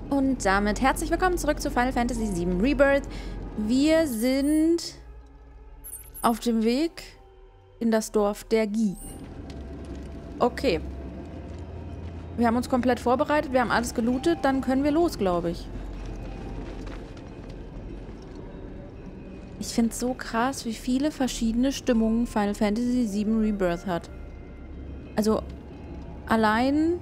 Und damit herzlich willkommen zurück zu Final Fantasy VII Rebirth. Wir sind auf dem Weg in das Dorf der Guy. Okay. Wir haben uns komplett vorbereitet, wir haben alles gelootet, dann können wir los, glaube ich. Ich finde es so krass, wie viele verschiedene Stimmungen Final Fantasy VII Rebirth hat. Also, allein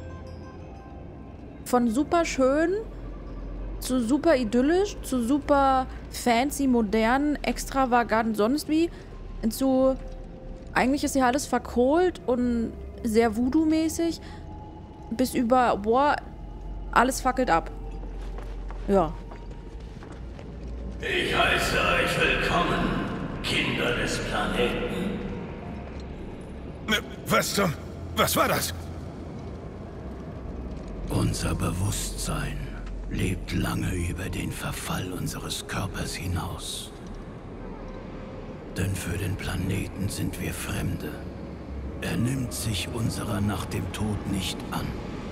von super schön zu super idyllisch, zu super fancy, modern, extravagant, sonst wie, zu eigentlich ist ja alles verkohlt und sehr Voodoo-mäßig, bis über, boah, alles fackelt ab. Ja. Ich heiße euch willkommen, Kinder des Planeten. Was war das? Unser Bewusstsein lebt lange über den Verfall unseres Körpers hinaus. Denn für den Planeten sind wir Fremde. Er nimmt sich unserer nach dem Tod nicht an.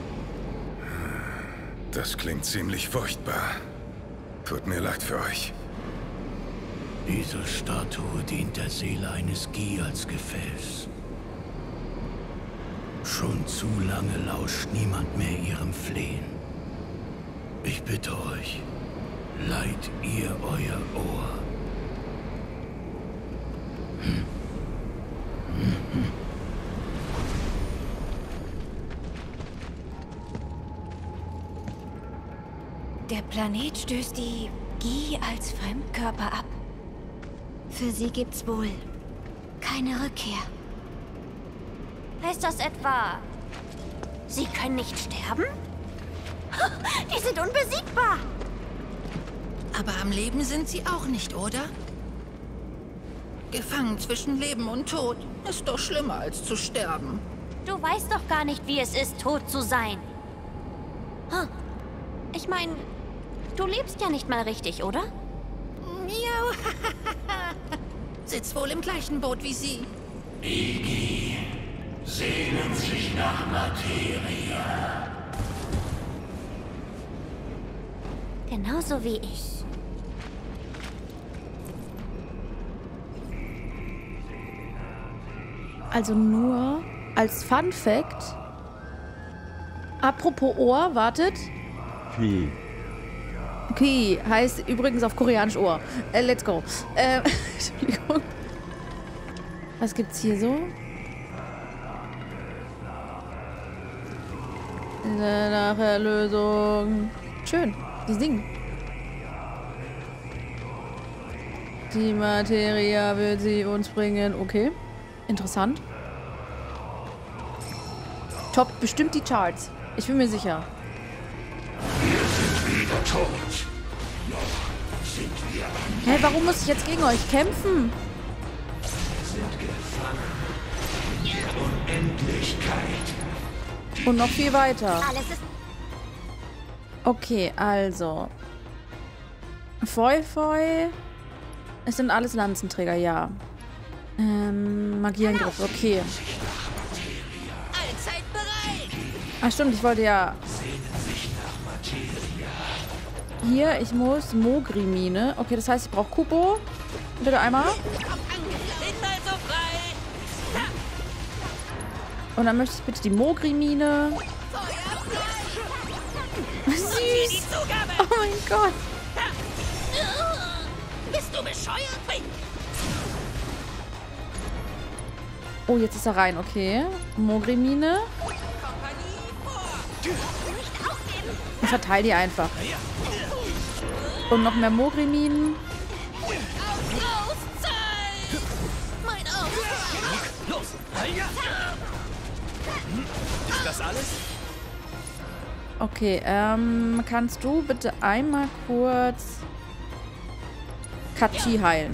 Das klingt ziemlich furchtbar. Tut mir leid für euch. Diese Statue dient der Seele eines Guy als Gefäß. Schon zu lange lauscht niemand mehr ihrem Flehen. Ich bitte euch, leiht ihr euer Ohr. Der Planet stößt die Guy als Fremdkörper ab. Für sie gibt's wohl keine Rückkehr. Heißt das etwa, sie können nicht sterben? Die sind unbesiegbar! Aber am Leben sind sie auch nicht, oder? Gefangen zwischen Leben und Tod ist doch schlimmer als zu sterben. Du weißt doch gar nicht, wie es ist, tot zu sein. Ich meine, du lebst ja nicht mal richtig, oder? Miau. Sitzt wohl im gleichen Boot wie sie. Die Guy sehnen sich nach Materia. Genauso wie ich. Also nur als Fun Fact. Apropos Ohr, wartet. Ki heißt übrigens auf Koreanisch Ohr. Let's go. Entschuldigung. Was gibt's hier so? Nachherlösung. Schön. Die singen. Die Materia will sie uns bringen. Okay. Interessant. Top bestimmt die Charts. Ich bin mir sicher. Wir sind wieder tot. Noch sind wir Hä, warum muss ich jetzt gegen euch kämpfen? sind gefangen. In der Unendlichkeit. Und noch viel weiter. Alles ist... Okay, also. Foi Foi. Es sind alles Lanzenträger, ja. Magieangriff, okay. Allzeit bereit! Ach stimmt, ich wollte ja... Hier, ich muss Mogri-Mine. Okay, das heißt, ich brauche Kupo. Bitte einmal. Also frei! Und dann möchte ich bitte die Mogri-Mine. Süß. Die Zugabe! Oh mein Gott. Bist du bescheuert? Oh, jetzt ist er rein, okay. Mogri-Mine. Ich verteile die einfach. Und noch mehr Mogri-Minen. Auszeit! Mein Auge! Los! Ist das alles? Okay, kannst du bitte einmal kurz Kachi heilen?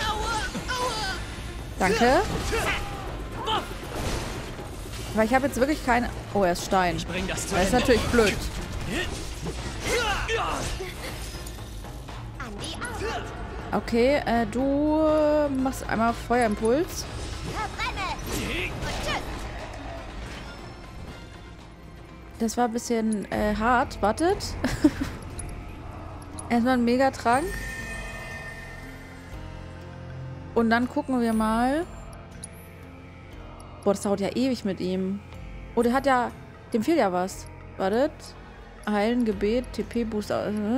Danke. Aber ich habe jetzt wirklich keine... Oh, er ist Stein. Ich bring das zu Das ist Ende. natürlich blöd. An die Arbeit. Okay, du machst einmal Feuerimpuls. Verbrenne! Und tschüss! Das war ein bisschen hart. Wartet. Erstmal ein Megatrank. Und dann gucken wir mal. Boah, das dauert ja ewig mit ihm. Oh, der hat ja... Dem fehlt ja was. Wartet. Heilen, Gebet, TP-Boost.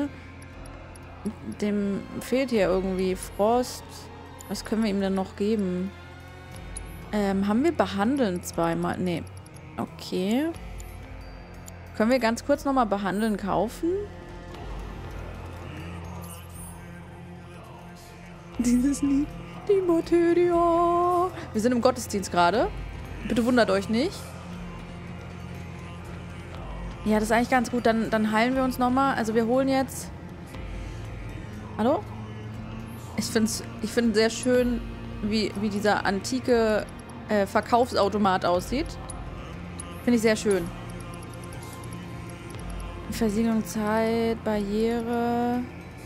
Dem fehlt hier irgendwie Frost. Was können wir ihm denn noch geben? Haben wir behandeln zweimal? Nee. Okay. Können wir ganz kurz nochmal behandeln kaufen? Dieses Lied. Die Materia. Wir sind im Gottesdienst gerade. Bitte wundert euch nicht. Ja, das ist eigentlich ganz gut. Dann heilen wir uns nochmal. Also wir holen jetzt... Hallo? Ich finde sehr schön, wie dieser antike Verkaufsautomat aussieht. Finde ich sehr schön. Versiegelungszeit, Barriere.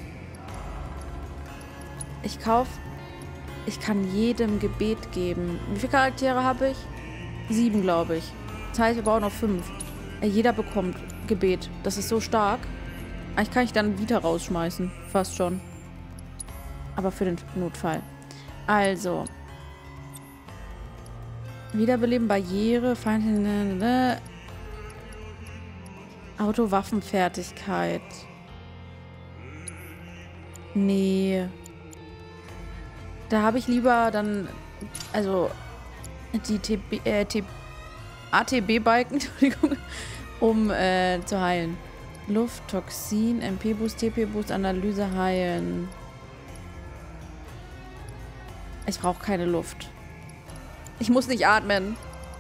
Ich kann jedem Gebet geben. Wie viele Charaktere habe ich? 7, glaube ich. Das heißt, wir brauchen noch 5. Jeder bekommt Gebet. Das ist so stark. Eigentlich kann ich dann Vita rausschmeißen. Fast schon. Aber für den Notfall. Also. Wiederbeleben, Barriere, Feind... Autowaffenfertigkeit. Nee. Da habe ich lieber dann... Also... Die ATB-Balken, Entschuldigung, um zu heilen. Luft, Toxin, MP-Boost, TP-Boost, Analyse heilen. Ich brauche keine Luft. Ich muss nicht atmen.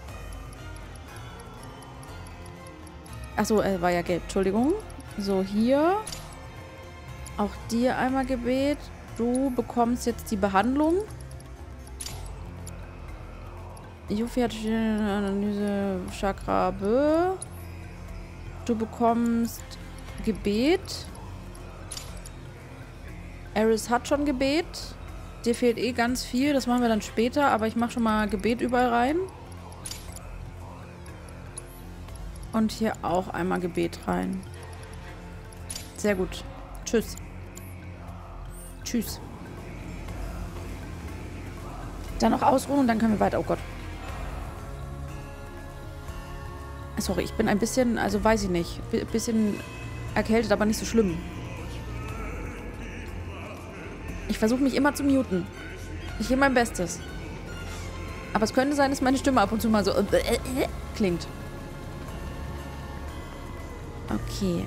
Achso, war ja gelb. Entschuldigung. So, hier. Auch dir einmal Gebet. Du bekommst jetzt die Behandlung. Yuffie hat Analyse Chakra Bö. Du bekommst Gebet. Eris hat schon Gebet. Dir fehlt eh ganz viel. Das machen wir dann später. Aber ich mache schon mal Gebet überall rein. Und hier auch einmal Gebet rein. Sehr gut. Tschüss. Tschüss. Dann noch ausruhen und dann können wir weiter. Oh Gott. Sorry, ich bin ein bisschen, also weiß ich nicht. Ein bisschen erkältet, aber nicht so schlimm. Ich versuche mich immer zu muten. Ich gebe mein Bestes. Aber es könnte sein, dass meine Stimme ab und zu mal so klingt. Okay.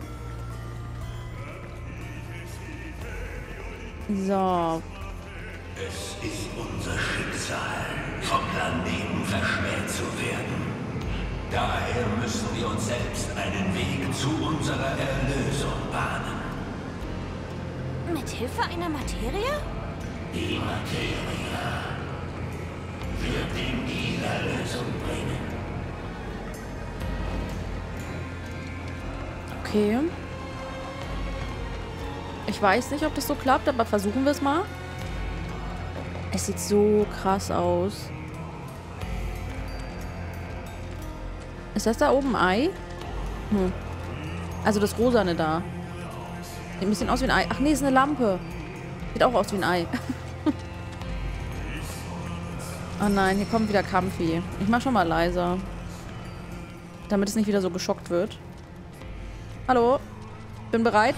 So. Es ist unser Schicksal, vom Planeten verschmäht zu werden. Daher müssen wir uns selbst einen Weg zu unserer Erlösung bahnen. Mit Hilfe einer Materie? Die Materia wird dem die Erlösung bringen. Okay. Ich weiß nicht, ob das so klappt, aber versuchen wir es mal. Es sieht so krass aus. Ist das da oben ein Ei? Hm. Also das Rosane da. Sieht ein bisschen aus wie ein Ei. Ach nee, ist eine Lampe. Sieht auch aus wie ein Ei. Oh nein, hier kommt wieder Kampfi. Ich mach schon mal leiser. Damit es nicht wieder so geschockt wird. Hallo? Bin bereit.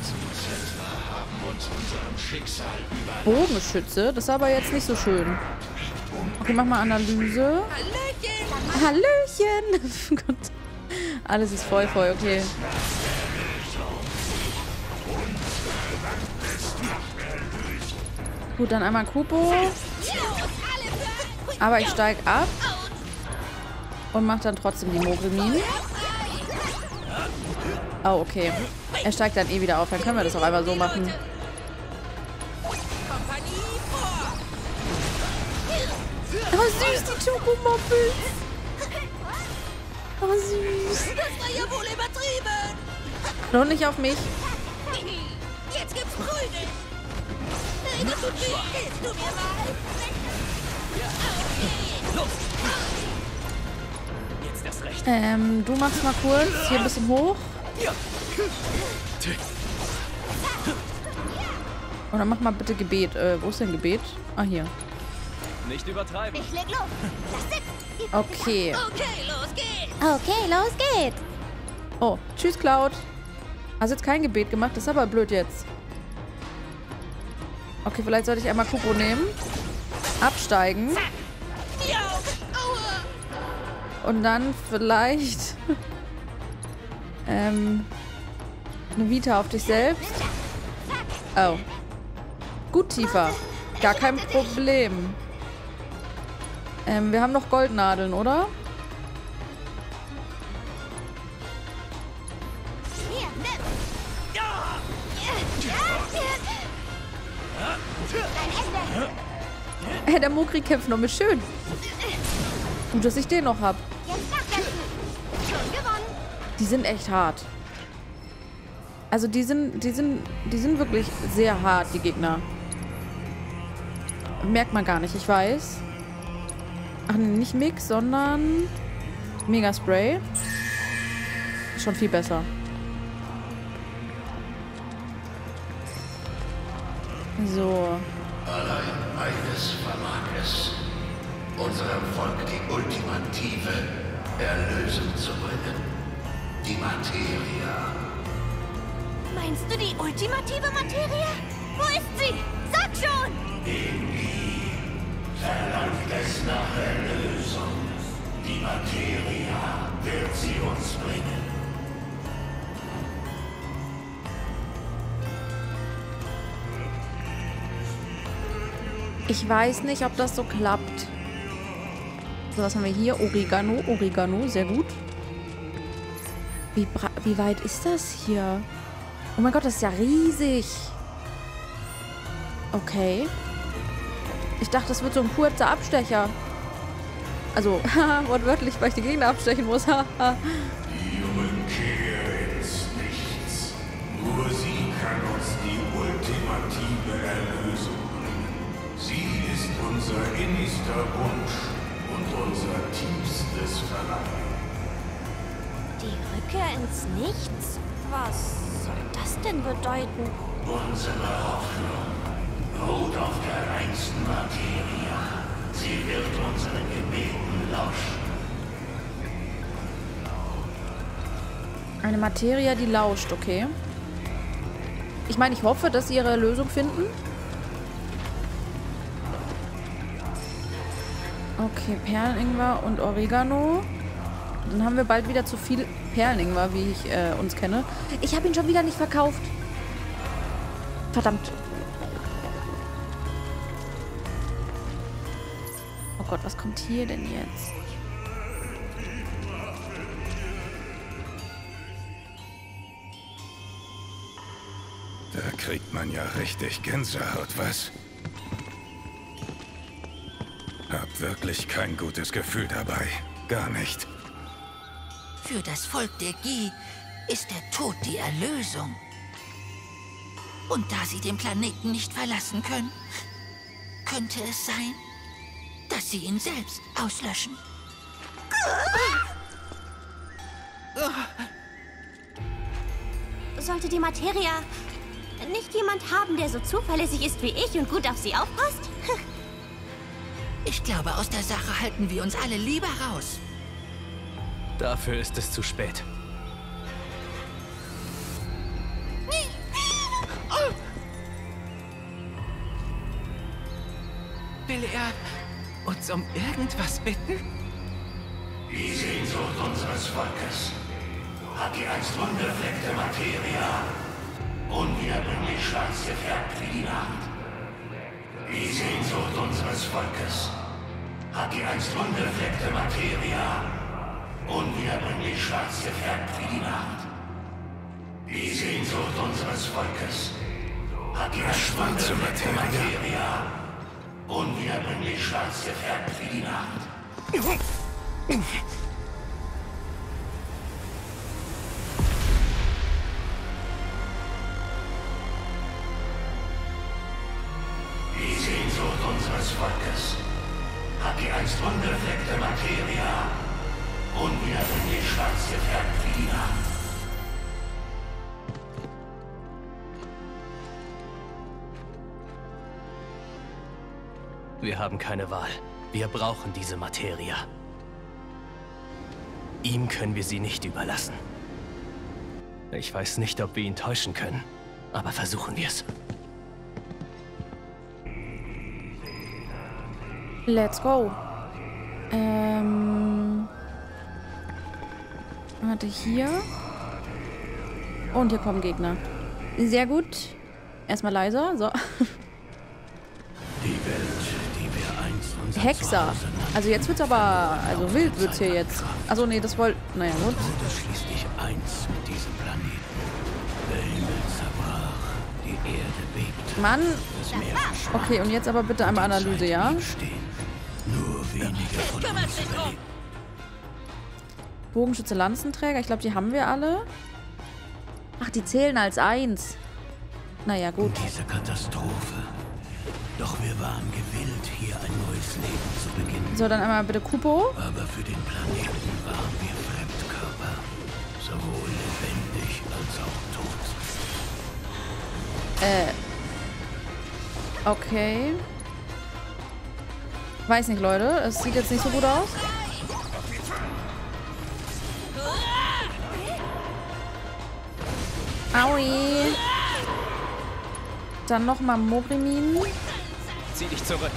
Bogenschütze? Das ist aber jetzt nicht so schön. Okay, mach mal Analyse. Hallöchen! Gott. Alles ist voll, okay. Gut, dann einmal Kupo. Aber ich steig ab. Und mach dann trotzdem die Mogelminen. Oh, okay. Er steigt dann eh wieder auf. Dann können wir das auch einmal so machen. Oh, süß, die Schokomoppel. Oh, süß. Das war ja wohl übertrieben. Nur nicht auf mich. Jetzt gibt's Prügel. Hey, das tut weh. Hilfst du mir mal? Los! Jetzt das hast recht. Du machst mal kurz hier ein bisschen hoch. Und dann mach mal bitte Gebet. Wo ist denn Gebet? Ah, hier. Nicht übertreiben. Ich leg los. Das sitzt. Okay. Okay, los geht's. Okay, los geht's. Oh, tschüss, Cloud. Hast jetzt kein Gebet gemacht? Das ist aber blöd jetzt. Okay, vielleicht sollte ich einmal Kupo nehmen. Absteigen. Ja, aua. Und dann vielleicht eine Vita auf dich selbst. Oh. Gut, Tifa. Gar kein Problem. Wir haben noch Goldnadeln, oder? Hier, nimm. Dein Ende. Der Mokri kämpft noch mit schön. Gut, dass ich den noch hab. Jetzt nachsetzen. Schon gewonnen. Die sind echt hart. Also die sind wirklich sehr hart, die Gegner. Merkt man gar nicht, ich weiß. Ach nee, nicht Mix, sondern Mega Spray. Schon viel besser. So. Allein eines vermag es, unserem Volk die ultimative Erlösung zu bringen. Die Materia. Meinst du die ultimative Materie? Wo ist sie? Sag schon! Verlangt es nach Erlösung. Die Materia wird sie uns bringen. Ich weiß nicht, ob das so klappt. So, was haben wir hier? Oregano. Oregano, sehr gut. Wie weit ist das hier? Oh mein Gott, das ist ja riesig. Okay. Ich dachte, das wird so ein kurzer Abstecher. Also, wortwörtlich, weil ich die Gegner abstechen muss. Die Rückkehr ins Nichts. Nur sie kann uns die ultimative Erlösung bringen. Sie ist unser innigster Wunsch und unser tiefstes Verlangen. Die Rückkehr ins Nichts? Was soll das denn bedeuten? Unsere Hoffnung ruht auf der reinsten Materia. Sie wird unseren Gebeten lauschen. Eine Materie, die lauscht, okay. Ich meine, ich hoffe, dass sie ihre Lösung finden. Okay, Perleningwer und Oregano. Dann haben wir bald wieder zu viel Perleningwer, wie ich uns kenne. Ich habe ihn schon wieder nicht verkauft. Verdammt. Oh Gott, was kommt hier denn jetzt? Da kriegt man ja richtig Gänsehaut, was? Hab wirklich kein gutes Gefühl dabei. Gar nicht. Für das Volk der Gi ist der Tod die Erlösung. Und da sie den Planeten nicht verlassen können, könnte es sein, dass sie ihn selbst auslöschen. Sollte die Materia nicht jemand haben, der so zuverlässig ist wie ich und gut auf sie aufpasst? Ich glaube, aus der Sache halten wir uns alle lieber raus. Dafür ist es zu spät. Will er uns um irgendwas bitten? Die Sehnsucht unseres Volkes hat die einst unbefleckte Materia unwiederbringlich schwarz gefärbt wie die Nacht. Die Sehnsucht unseres Volkes hat die einst unbefleckte Materia unwiederbringlich schwarz gefärbt wie die Nacht. Die Sehnsucht unseres Volkes hat die einst Schwarze unbefleckte Materie. Materia unwiederbringlich schwarz gefärbt wie die Nacht. Die Sehnsucht unseres Volkes hat die einst unbefleckte Materia Unwiderruflich schwarz gefärbt Diener. Wir haben keine Wahl. Wir brauchen diese Materia. Ihm können wir sie nicht überlassen. Ich weiß nicht, ob wir ihn täuschen können, aber versuchen wir es. Let's go. Warte, hier. Und hier kommen Gegner. Sehr gut. Erstmal leiser. So. Die Welt, die wir einst unser Hexer. Zuhause nannten, Also jetzt wird's aber... Also wild wird's hier jetzt. Also nee, das wollte... Naja, gut. wurde schließlich eins mit diesem Planeten. Der Himmel zerbrach, die Erde bebte. Mann. Das Meer verschwand. Okay, und jetzt aber bitte einmal Analyse, ja? Stehen. Nur wenige von uns überlebten. Bogenschütze, Lanzenträger. Ich glaube, die haben wir alle. Ach, die zählen als 1. Naja, gut. Diese Katastrophe. Doch wir waren gewillt, hier ein neues Leben zu beginnen. So, dann einmal bitte Kupo. Aber für den Planeten waren wir Fremdkörper. Sowohl lebendig als auch tot. Okay. Weiß nicht, Leute. Es sieht jetzt nicht so gut aus. Aui. Dann nochmal Mobrimin. Zieh dich zurück.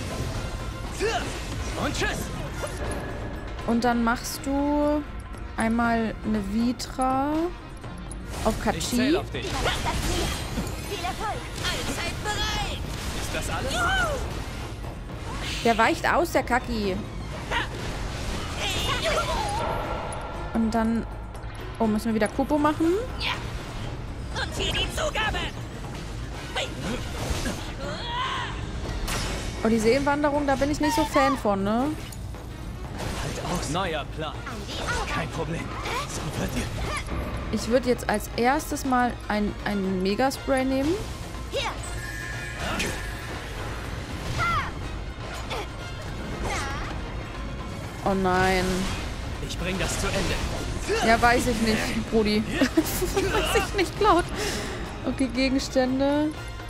Und tschüss! Und dann machst du einmal eine Vitra auf Ich Kachi. zähl auf dich. Viel Erfolg. Allzeit bereit. Ist das alles? Der weicht aus, der Kaki. Und dann... Oh, müssen wir wieder Kupo machen? Und hier die Zugabe. Oh, die Seelenwanderung, da bin ich nicht so Fan von, ne? Halt aus. Neuer Plan. Kein Problem. So wird ihr. Ich würde jetzt als erstes mal ein Megaspray nehmen. Hier. Oh nein. Ich bring das zu Ende. Ja, weiß ich nicht, Brudi. Weiß ich nicht, Cloud. Okay, Gegenstände.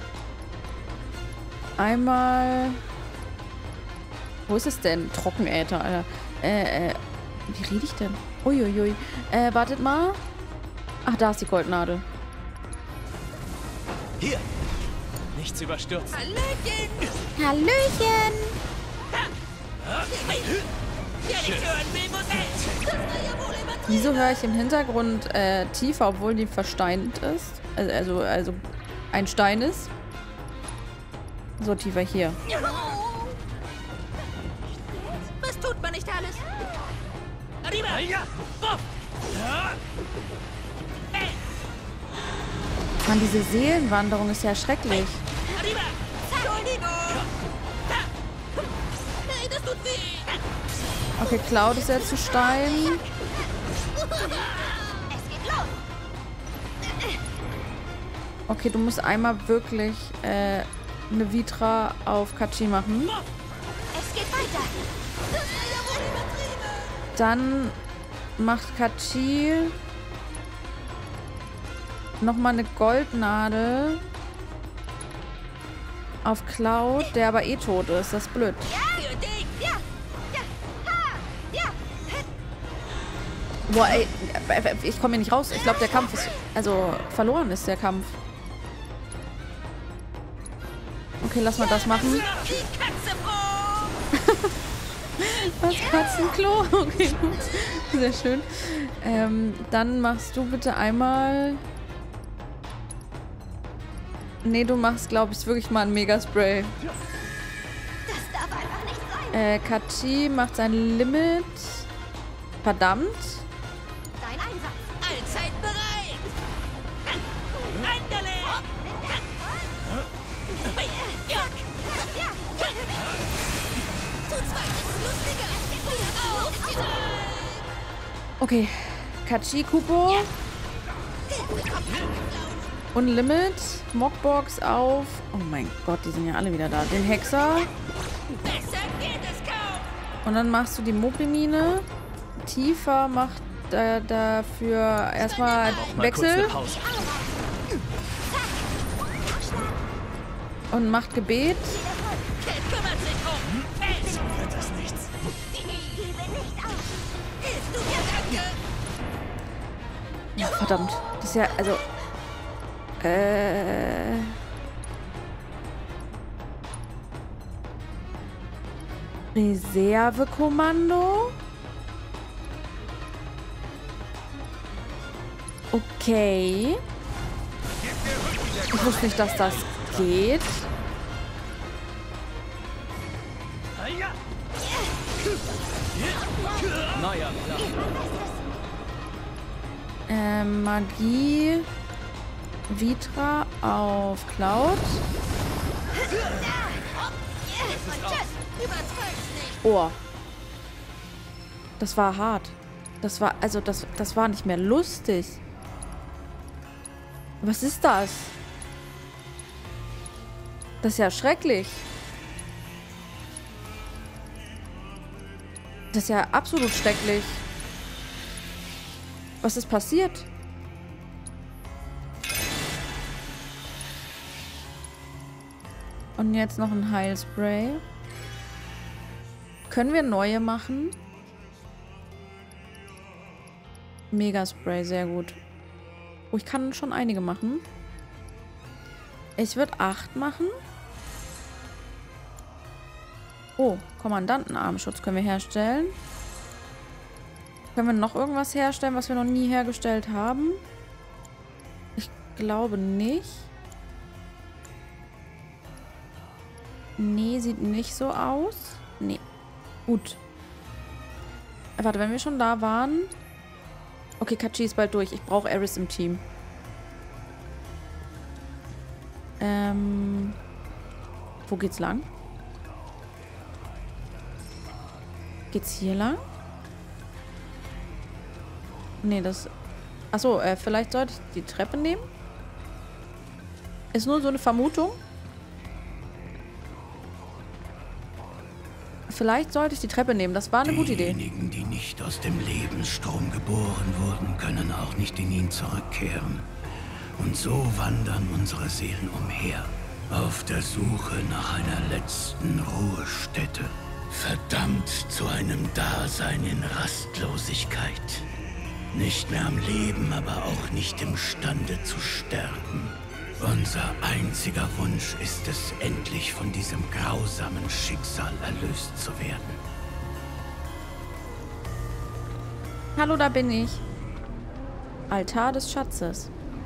Einmal... Wo ist es denn? Trockenäther, Alter. Wie rede ich denn? Uiuiui. Wartet mal. Ach, da ist die Goldnadel. Hier. Nichts überstürzen. Hallöchen. Hallöchen! Wer nicht hören will, muss es. Das war ja wohl übertrieben. Wieso höre ich im Hintergrund tiefer, obwohl die versteint ist? Also ein Stein ist. So, tiefer hier. Was tut man nicht alles? Arriba. Ja. Buff. Mann, diese Seelenwanderung ist ja schrecklich. Arriba. Entschuldigung. Hey, das tut weh. Okay, Cloud ist jetzt zu Stein. Es geht los. Okay, du musst einmal wirklich eine Vitra auf Kachi machen. Es geht weiter. Das war ja wohl übertrieben. Dann macht Kachi nochmal eine Goldnadel auf Cloud, der aber eh tot ist. Das ist blöd. Für dich. Ja. Ja. Ha. Ja. Boah, ey, ich komme hier nicht raus. Ich glaube, der Kampf ist... Also, verloren ist der Kampf. Okay, lass mal das machen. Die Katze froh. Was? Katzenklo? Okay, gut. Sehr schön. Dann machst du bitte einmal... Nee, du machst, glaube ich, wirklich mal ein Megaspray. Das darf einfach nicht sein. Kachi macht sein Limit. Verdammt. Dein Einsatz. Allzeit bereit. Andale. Zu zweit ist lustiger. Auf die Seite. Okay. Kachi, Kupo. Und Limit. Mockbox auf... Oh mein Gott, die sind ja alle wieder da. Den Hexer. Besser geht es kaum. Und dann machst du die Mobrimine. Tifa macht dafür erstmal Wechsel und macht Gebet. Kate kümmert sich um. Hey, So wird das nichts. hilfst du mir, danke? Ja, verdammt. Das ist ja, also... Reservekommando? Okay. Ich wusste nicht, dass das geht. Neuer Plan. Magie. Vitra auf Cloud. Oh. Das war hart. Das war, also das war nicht mehr lustig. Was ist das? Das ist ja schrecklich. Das ist ja absolut schrecklich. Was ist passiert? Und jetzt noch ein Heilspray. Können wir neue machen? Megaspray, sehr gut. Oh, ich kann schon einige machen. Ich würde 8 machen. Oh, Kommandantenarmschutz können wir herstellen. Können wir noch irgendwas herstellen, was wir noch nie hergestellt haben? Ich glaube nicht. Nee, sieht nicht so aus. Nee. Gut. Warte, wenn wir schon da waren... Okay, Kachi ist bald durch. Ich brauche Eris im Team. Wo geht's lang? Geht's hier lang? Nee, das... Achso, vielleicht sollte ich die Treppe nehmen? Ist nur so eine Vermutung. Vielleicht sollte ich die Treppe nehmen. Das war eine gute Idee. Diejenigen, die nicht aus dem Lebensstrom geboren wurden, können auch nicht in ihn zurückkehren. Und so wandern unsere Seelen umher, auf der Suche nach einer letzten Ruhestätte. Verdammt zu einem Dasein in Rastlosigkeit. Nicht mehr am Leben, aber auch nicht imstande zu sterben. Unser einziger Wunsch ist es, endlich von diesem grausamen Schicksal erlöst zu werden. Hallo, da bin ich. Altar des Schatzes.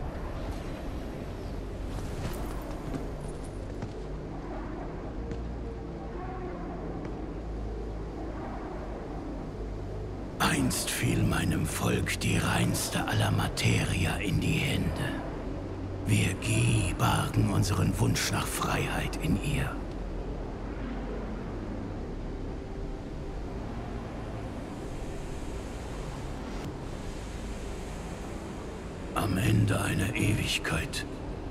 Einst fiel meinem Volk die reinste aller Materia in die Hände. Wir Gi bargen unseren Wunsch nach Freiheit in ihr. Am Ende einer Ewigkeit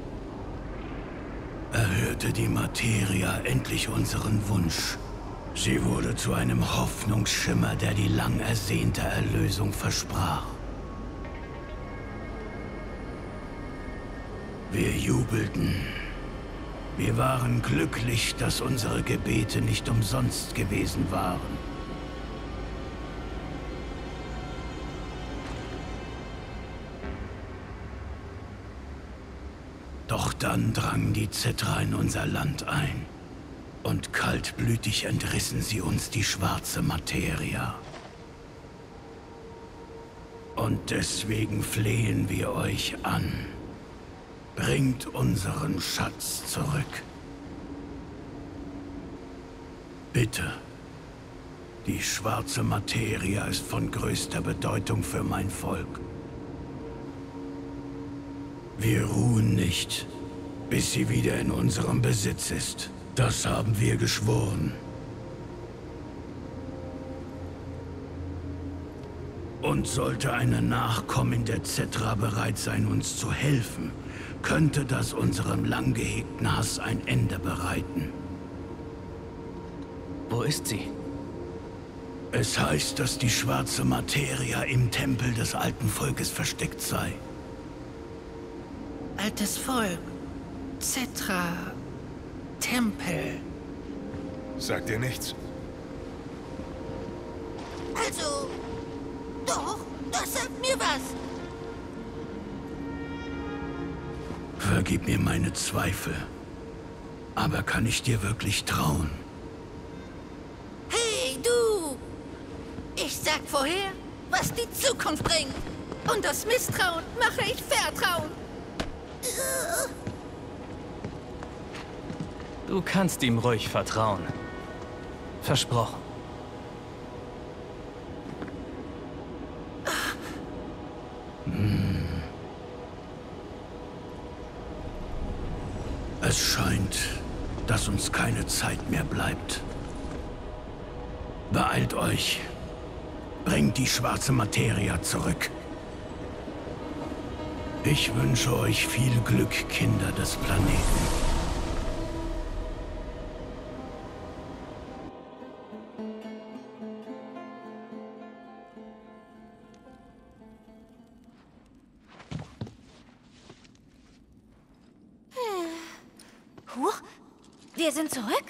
erhörte die Materia endlich unseren Wunsch. Sie wurde zu einem Hoffnungsschimmer, der die lang ersehnte Erlösung versprach. Wir jubelten. Wir waren glücklich, dass unsere Gebete nicht umsonst gewesen waren. Doch dann drangen die Zetra in unser Land ein. Und kaltblütig entrissen sie uns die schwarze Materia. Und deswegen flehen wir euch an. Bringt unseren Schatz zurück. Bitte. Die schwarze Materia ist von größter Bedeutung für mein Volk. Wir ruhen nicht, bis sie wieder in unserem Besitz ist. Das haben wir geschworen. Und sollte eine Nachkommin der Zetra bereit sein, uns zu helfen, könnte das unserem lang gehegten Hass ein Ende bereiten. Wo ist sie? Es heißt, dass die schwarze Materia im Tempel des alten Volkes versteckt sei. Altes Volk. Cetra. Tempel. Sagt dir nichts? Also, doch, das sagt mir was. Vergib mir meine Zweifel. Aber kann ich dir wirklich trauen? Hey, du! Ich sag vorher, was die Zukunft bringt. Und das Misstrauen mache ich Vertrauen. Du kannst ihm ruhig vertrauen. Versprochen. Es scheint, dass uns keine Zeit mehr bleibt. Beeilt euch. Bringt die schwarze Materia zurück. Ich wünsche euch viel Glück, Kinder des Planeten. Huch, wir sind zurück?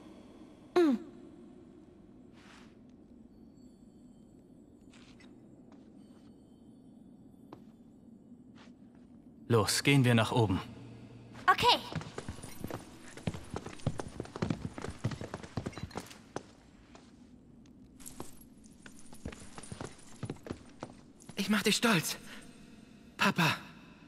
Los, gehen wir nach oben. Okay. Ich mach dich stolz. Papa.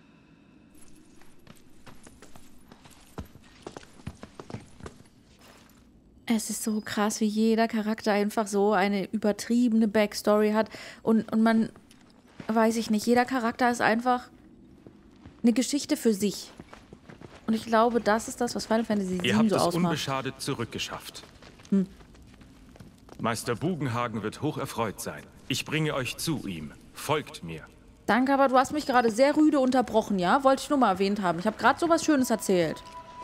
Es ist so krass, wie jeder Charakter einfach so eine übertriebene Backstory hat. Und man, weiß ich nicht, jeder Charakter ist einfach eine Geschichte für sich. Und ich glaube, das ist das, was Final Fantasy VII Ihr habt so es ausmacht. unbeschadet zurückgeschafft. Meister Bugenhagen wird hocherfreut sein. Ich bringe euch zu ihm. Folgt mir. Danke, aber du hast mich gerade sehr rüde unterbrochen, ja? Wollte ich nur mal erwähnt haben. Ich habe gerade so was Schönes erzählt.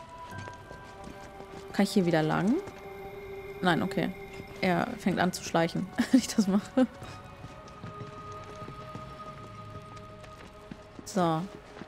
Kann ich hier wieder lang? Nein, okay. Er fängt an zu schleichen, wenn ich das mache. So.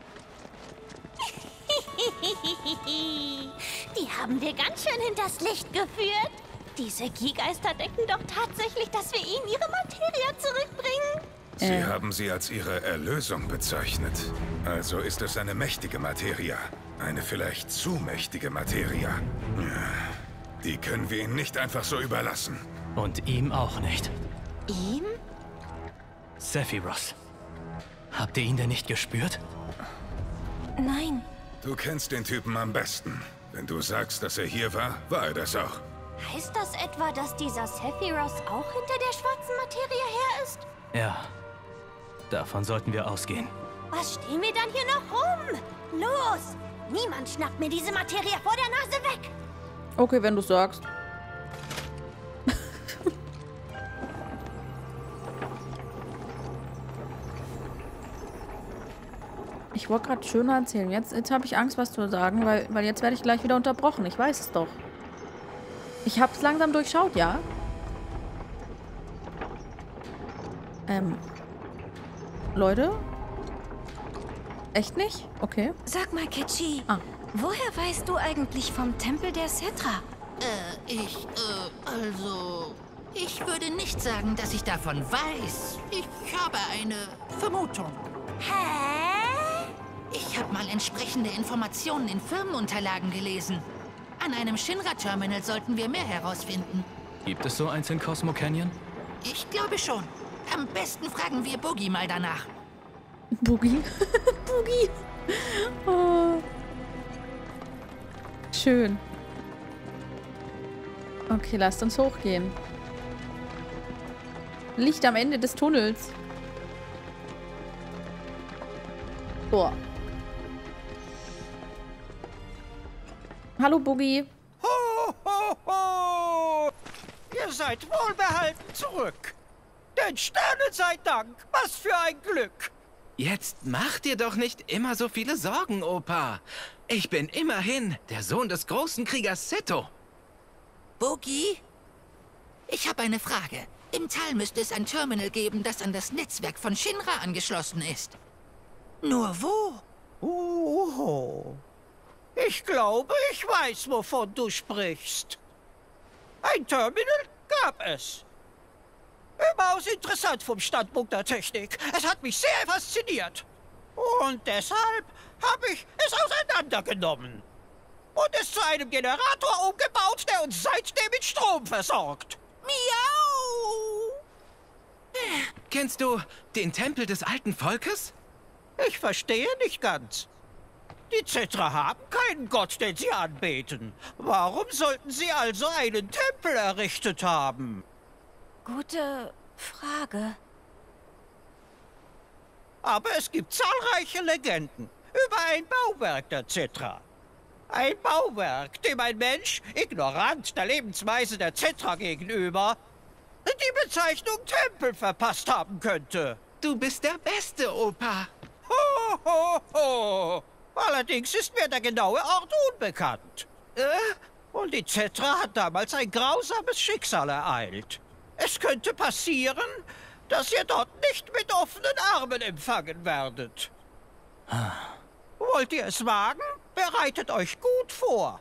Die haben wir ganz schön hinters Licht geführt. Diese Gi-Geister denken doch tatsächlich, dass wir ihnen ihre Materia zurückbringen. Sie haben sie als ihre Erlösung bezeichnet. Also ist es eine mächtige Materia. Eine vielleicht zu mächtige Materia. Ja, die können wir ihnen nicht einfach so überlassen. Und ihm auch nicht. Ihm? Sephiroth. Habt ihr ihn denn nicht gespürt? Nein. Du kennst den Typen am besten. Wenn du sagst, dass er hier war, war er das auch. Heißt das etwa, dass dieser Sephiroth auch hinter der schwarzen Materie her ist? Ja. Davon sollten wir ausgehen. Was stehen wir dann hier noch rum? Los! Niemand schnappt mir diese Materie vor der Nase weg! Okay, wenn du sagst. Ich wollte gerade schöner erzählen. Jetzt habe ich Angst, was zu sagen, weil jetzt werde ich gleich wieder unterbrochen. Ich weiß es doch. Ich habe es langsam durchschaut, ja? Leute? Echt nicht? Okay. Sag mal, Kechi, Ah. woher weißt du eigentlich vom Tempel der Cetra? Ich würde nicht sagen, dass ich davon weiß. Ich habe eine Vermutung. Hä? Ich habe mal entsprechende Informationen in Firmenunterlagen gelesen. An einem Shinra-Terminal sollten wir mehr herausfinden. Gibt es so eins in Cosmo Canyon? Ich glaube schon. Am besten fragen wir Boogie mal danach. Boogie. Boogie. Oh. Schön. Okay, lasst uns hochgehen. Licht am Ende des Tunnels. Boah. Hallo, Boogie. Ho, ho, ho! Ihr seid wohlbehalten zurück. Den Sternen sei Dank. Was für ein Glück. Jetzt mach dir doch nicht immer so viele Sorgen, Opa. Ich bin immerhin der Sohn des großen Kriegers Seto. Boogie? Ich habe eine Frage. Im Tal müsste es ein Terminal geben, das an das Netzwerk von Shinra angeschlossen ist. Nur wo? Ich glaube, ich weiß, wovon du sprichst. Ein Terminal gab es. Überaus interessant vom Standpunkt der Technik. Es hat mich sehr fasziniert. Und deshalb habe ich es auseinandergenommen. Und es zu einem Generator umgebaut, der uns seitdem mit Strom versorgt. Miau! Kennst du den Tempel des alten Volkes? Ich verstehe nicht ganz. Die Zetra haben keinen Gott, den sie anbeten. Warum sollten sie also einen Tempel errichtet haben? Gute Frage. Aber es gibt zahlreiche Legenden über ein Bauwerk der Zetra. Ein Bauwerk, dem ein Mensch, ignorant der Lebensweise der Zetra gegenüber, die Bezeichnung Tempel verpasst haben könnte. Du bist der Beste, Opa. Ho, ho, ho. Allerdings ist mir der genaue Ort unbekannt. Und die Zetra hat damals ein grausames Schicksal ereilt. Es könnte passieren, dass ihr dort nicht mit offenen Armen empfangen werdet. Wollt ihr es wagen? Bereitet euch gut vor.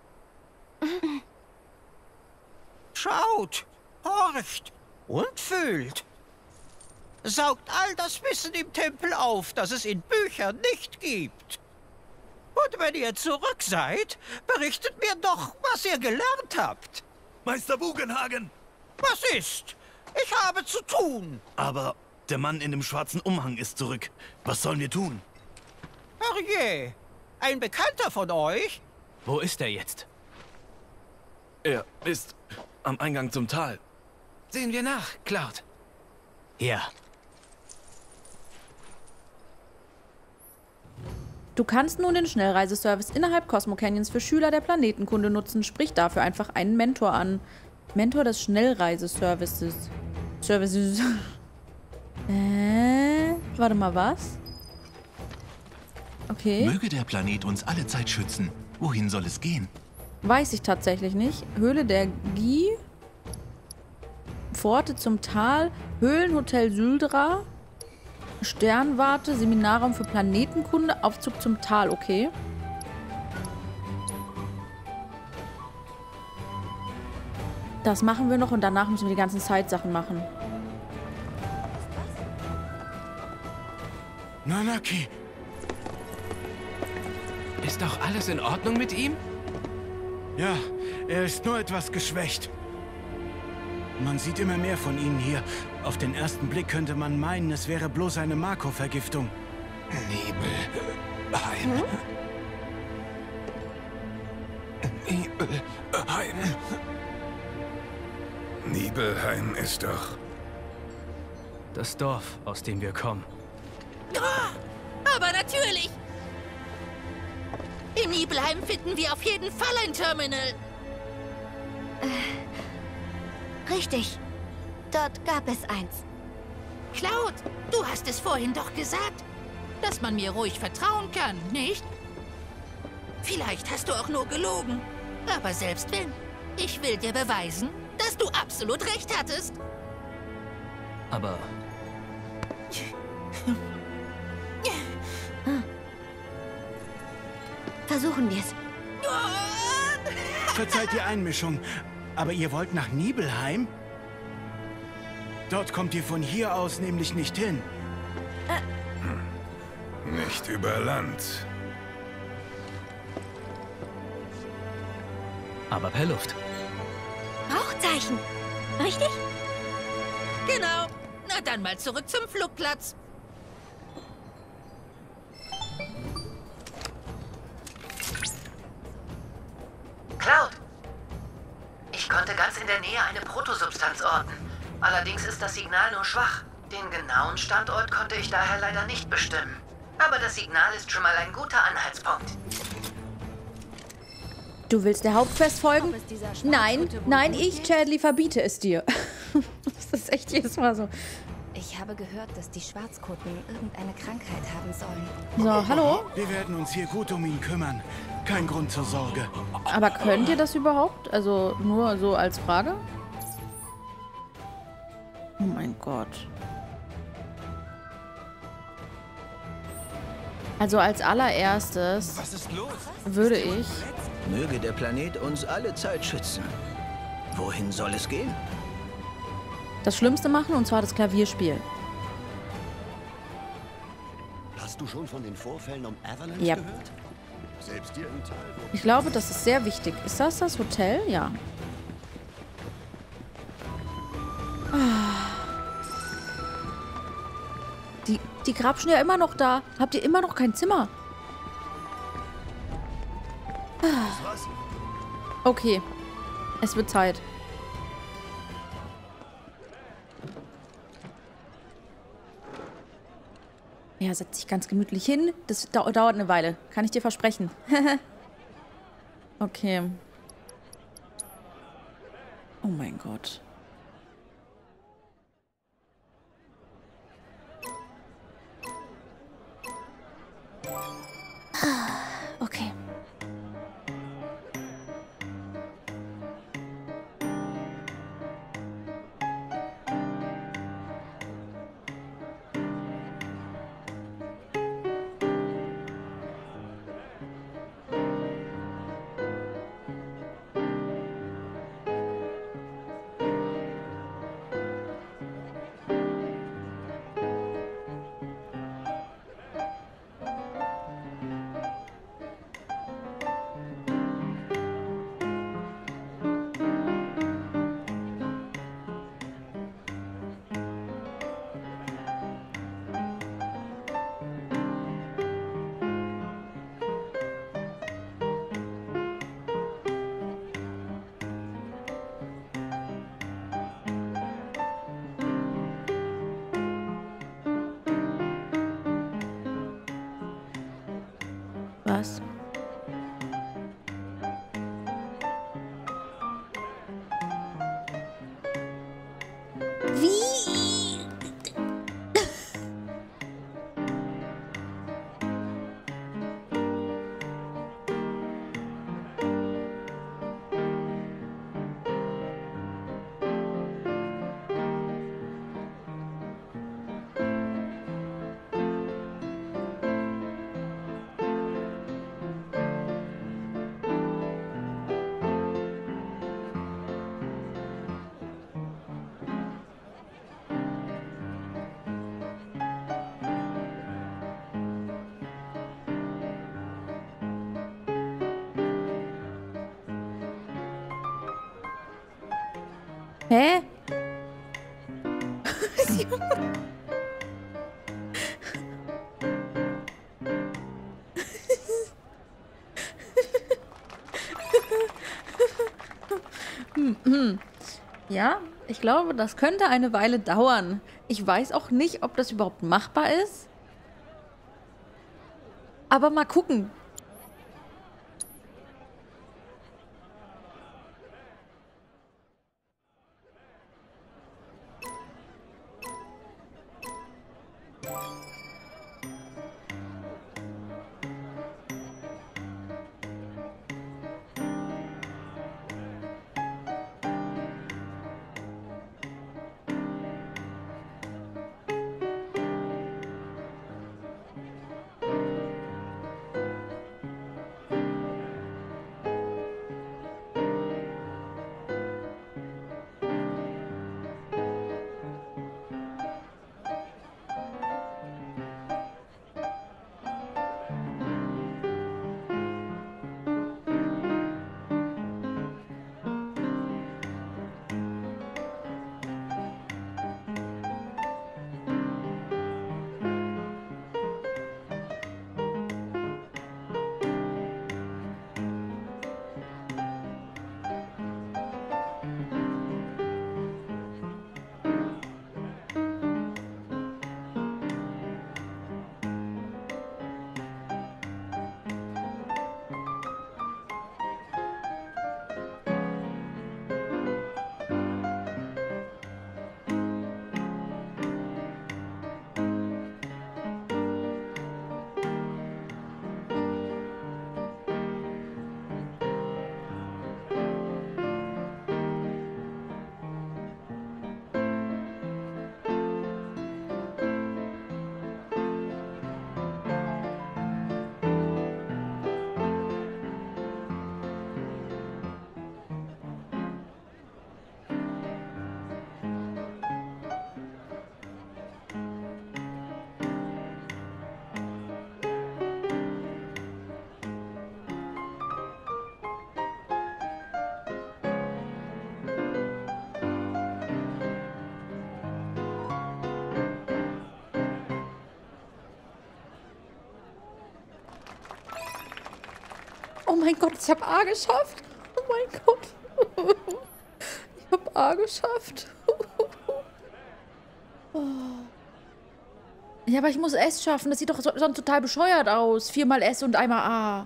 Schaut, horcht und fühlt. Saugt all das Wissen im Tempel auf, das es in Büchern nicht gibt. Und wenn ihr zurück seid, berichtet mir doch, was ihr gelernt habt. Meister Bugenhagen! Was ist? Ich habe zu tun. Aber der Mann in dem schwarzen Umhang ist zurück. Was sollen wir tun? Herrje, ein Bekannter von euch? Wo ist er jetzt? Er ist am Eingang zum Tal. Sehen wir nach, Cloud. Ja. Du kannst nun den Schnellreiseservice innerhalb Cosmo Canyons für Schüler der Planetenkunde nutzen. Sprich dafür einfach einen Mentor an. Mentor des Schnellreiseservices. Warte mal, was? Okay. Möge der Planet uns alle Zeit schützen. Wohin soll es gehen? Weiß ich tatsächlich nicht. Höhle der Gie. Pforte zum Tal. Höhlenhotel Syldra. Sternwarte. Seminarraum für Planetenkunde. Aufzug zum Tal. Okay. Das machen wir noch und danach müssen wir die ganzen Side-Sachen machen. Nanaki! Ist doch alles in Ordnung mit ihm? Ja, er ist nur etwas geschwächt. Man sieht immer mehr von ihnen hier. Auf den ersten Blick könnte man meinen, es wäre bloß eine Marco-Vergiftung. Nibelheim. Nibelheim. Nibelheim ist doch... Das Dorf, aus dem wir kommen. Oh, aber natürlich! In Nibelheim finden wir auf jeden Fall ein Terminal. Richtig. Dort gab es eins. Cloud, du hast es vorhin doch gesagt, dass man mir ruhig vertrauen kann, nicht? Vielleicht hast du auch nur gelogen. Aber selbst wenn, ich will dir beweisen, dass du absolut recht hattest. Aber Versuchen wir es. Verzeiht die Einmischung, aber ihr wollt nach Nibelheim? Dort kommt ihr von hier aus nämlich nicht hin. Nicht über Land. aber per Luft. Rauchzeichen. Richtig? Genau. Na dann mal zurück zum Flugplatz. Cloud! Ich konnte ganz in der Nähe eine Protosubstanz orten. Allerdings ist das Signal nur schwach. Den genauen Standort konnte ich daher leider nicht bestimmen. Aber das Signal ist schon mal ein guter Anhaltspunkt. Du willst der Hauptquest folgen? Nein, nein, ich, Chadley, verbiete es dir. Das ist echt jedes Mal so. Ich habe gehört, dass die Schwarzkoten irgendeine Krankheit haben sollen. So, hallo? Wir werden uns hier gut um ihn kümmern. Kein Grund zur Sorge. Aber könnt ihr das überhaupt? Also nur so als Frage? mein Gott. Also als allererstes würde ich... Möge der Planet uns alle Zeit schützen. Wohin soll es gehen? das Schlimmste machen, und zwar das Klavierspiel. Hast du schon von den Vorfällen um Avalanche Ja. gehört? Selbst hier im Tal, wo Ich glaube, das ist sehr wichtig. Ist das das Hotel? Ja. Die grapschen ja immer noch da. Habt ihr immer noch kein Zimmer? Okay. Es wird Zeit. Ja, setz dich ganz gemütlich hin. Das dauert eine Weile. Kann ich dir versprechen. Okay. Oh mein Gott. Okay. Was? Wie? Hä? Ja, ich glaube, das könnte eine Weile dauern. Ich weiß auch nicht, ob das überhaupt machbar ist. Aber mal gucken. Oh mein Gott, ich habe A geschafft. Oh mein Gott. Ich habe A geschafft. Oh. Ja, aber ich muss S schaffen. Das sieht doch sonst total bescheuert aus. 4-mal S und einmal A.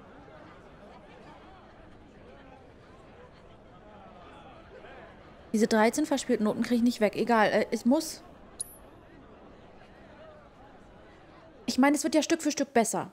Diese 13 verspielten Noten kriege ich nicht weg. Egal, ich muss... Ich meine, es wird ja Stück für Stück besser.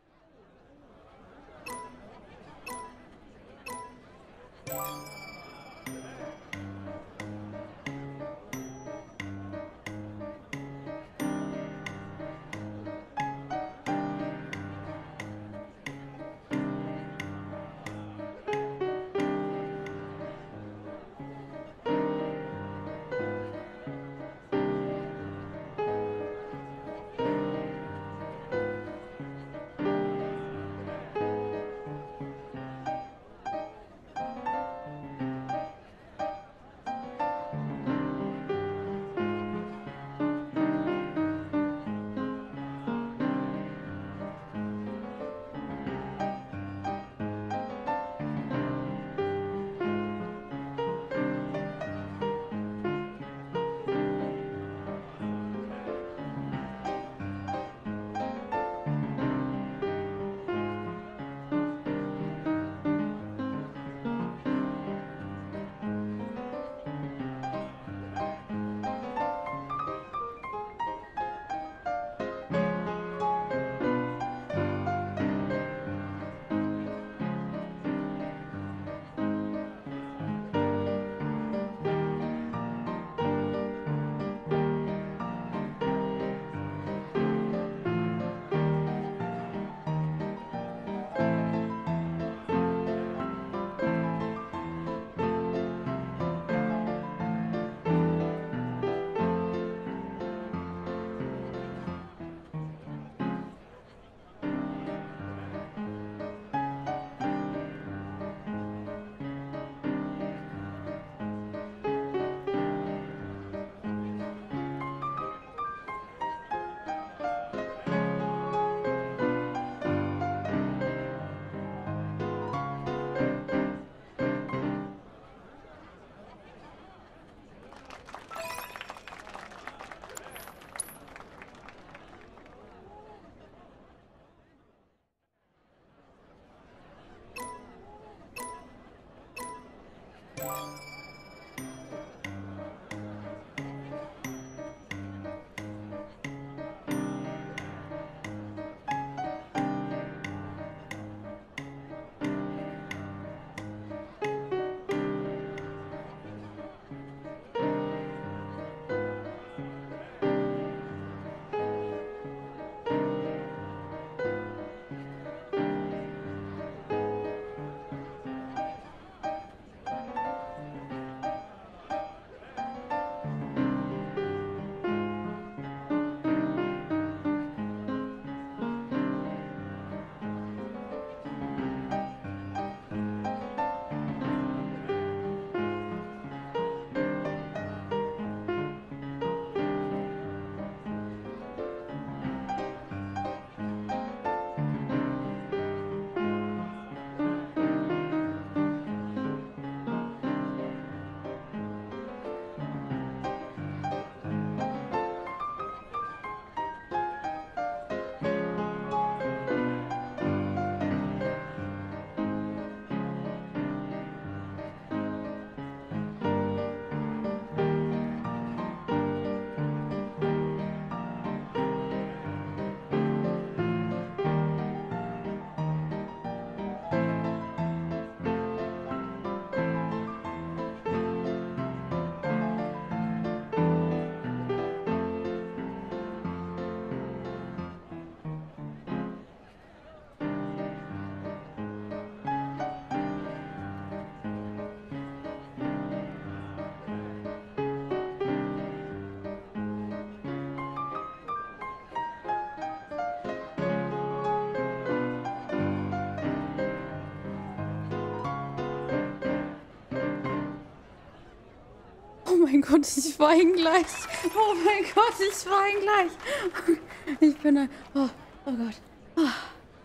mein Gott, ich weine gleich. Oh mein Gott, ich weine gleich. Ich bin ein... Oh, oh Gott. Oh.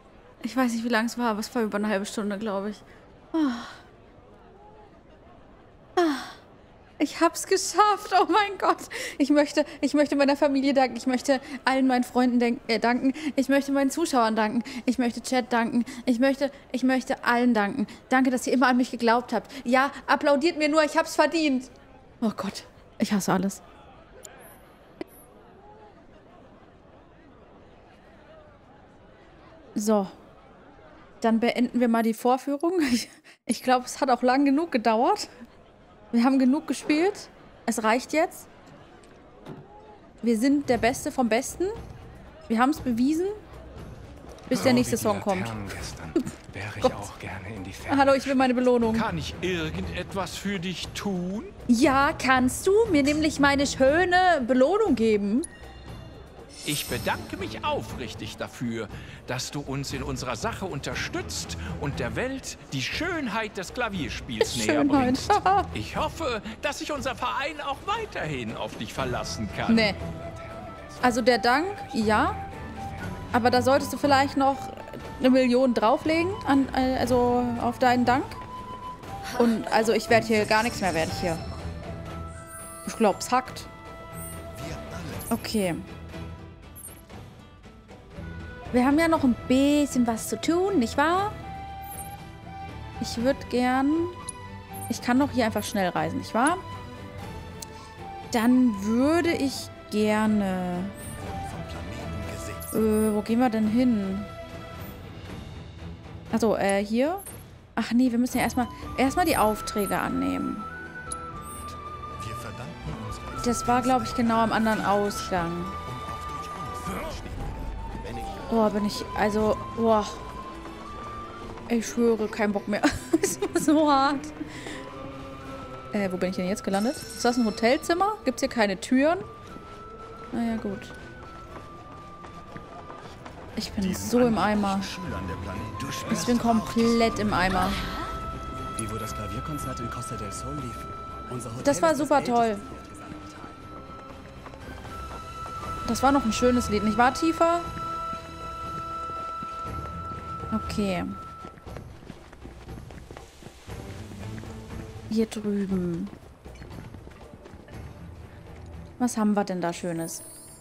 Ich weiß nicht, wie lang es war, aber es war über eine halbe Stunde, glaube ich. Ich hab's geschafft. Oh mein Gott. Ich möchte meiner Familie danken. Ich möchte allen meinen Freunden danken. Ich möchte meinen Zuschauern danken. Ich möchte Chat danken. Ich möchte allen danken. Danke, dass ihr immer an mich geglaubt habt. Ja, applaudiert mir nur. Ich hab's verdient. Oh Gott. Ich hasse alles. So. Dann beenden wir mal die Vorführung. Ich glaube, es hat auch lang genug gedauert. Wir haben genug gespielt. Es reicht jetzt. Wir sind der Beste vom Besten. Wir haben es bewiesen. Bis der nächste Song kommt. Wäre ich auch gerne in die Ferne. Hallo, ich will meine Belohnung. Kann ich irgendetwas für dich tun? Ja, kannst du mir nämlich meine schöne Belohnung geben? Ich bedanke mich aufrichtig dafür, dass du uns in unserer Sache unterstützt und der Welt die Schönheit des Klavierspiels näher bringst. Ich hoffe, dass sich unser Verein auch weiterhin auf dich verlassen kann. Nee. Also der Dank, ja. Aber da solltest du vielleicht noch 1 Million drauflegen, also auf deinen Dank. Und also ich werde hier gar nichts mehr, Ich glaube, es hackt. Okay. Wir haben ja noch ein bisschen was zu tun, nicht wahr? Ich würde gern... Ich kann doch hier einfach schnell reisen, nicht wahr? Dann würde ich gerne... wo gehen wir denn hin? Achso, hier? Ach nee, wir müssen ja erstmal die Aufträge annehmen. Das war, glaube ich, genau am anderen Ausgang. Oh, bin ich... Also, boah. Ich schwöre, kein Bock mehr. Das war so hart. Wo bin ich denn jetzt gelandet? Ist das ein Hotelzimmer? Gibt's hier keine Türen? Naja, gut. Ich bin so im Eimer. Ich bin komplett im Eimer. Wie wo das Klavierkonzert in Costa del Sol lief. Das war super toll. Das war noch ein schönes Lied, nicht wahr, Tifa? Okay. Hier drüben. Was haben wir denn da Schönes?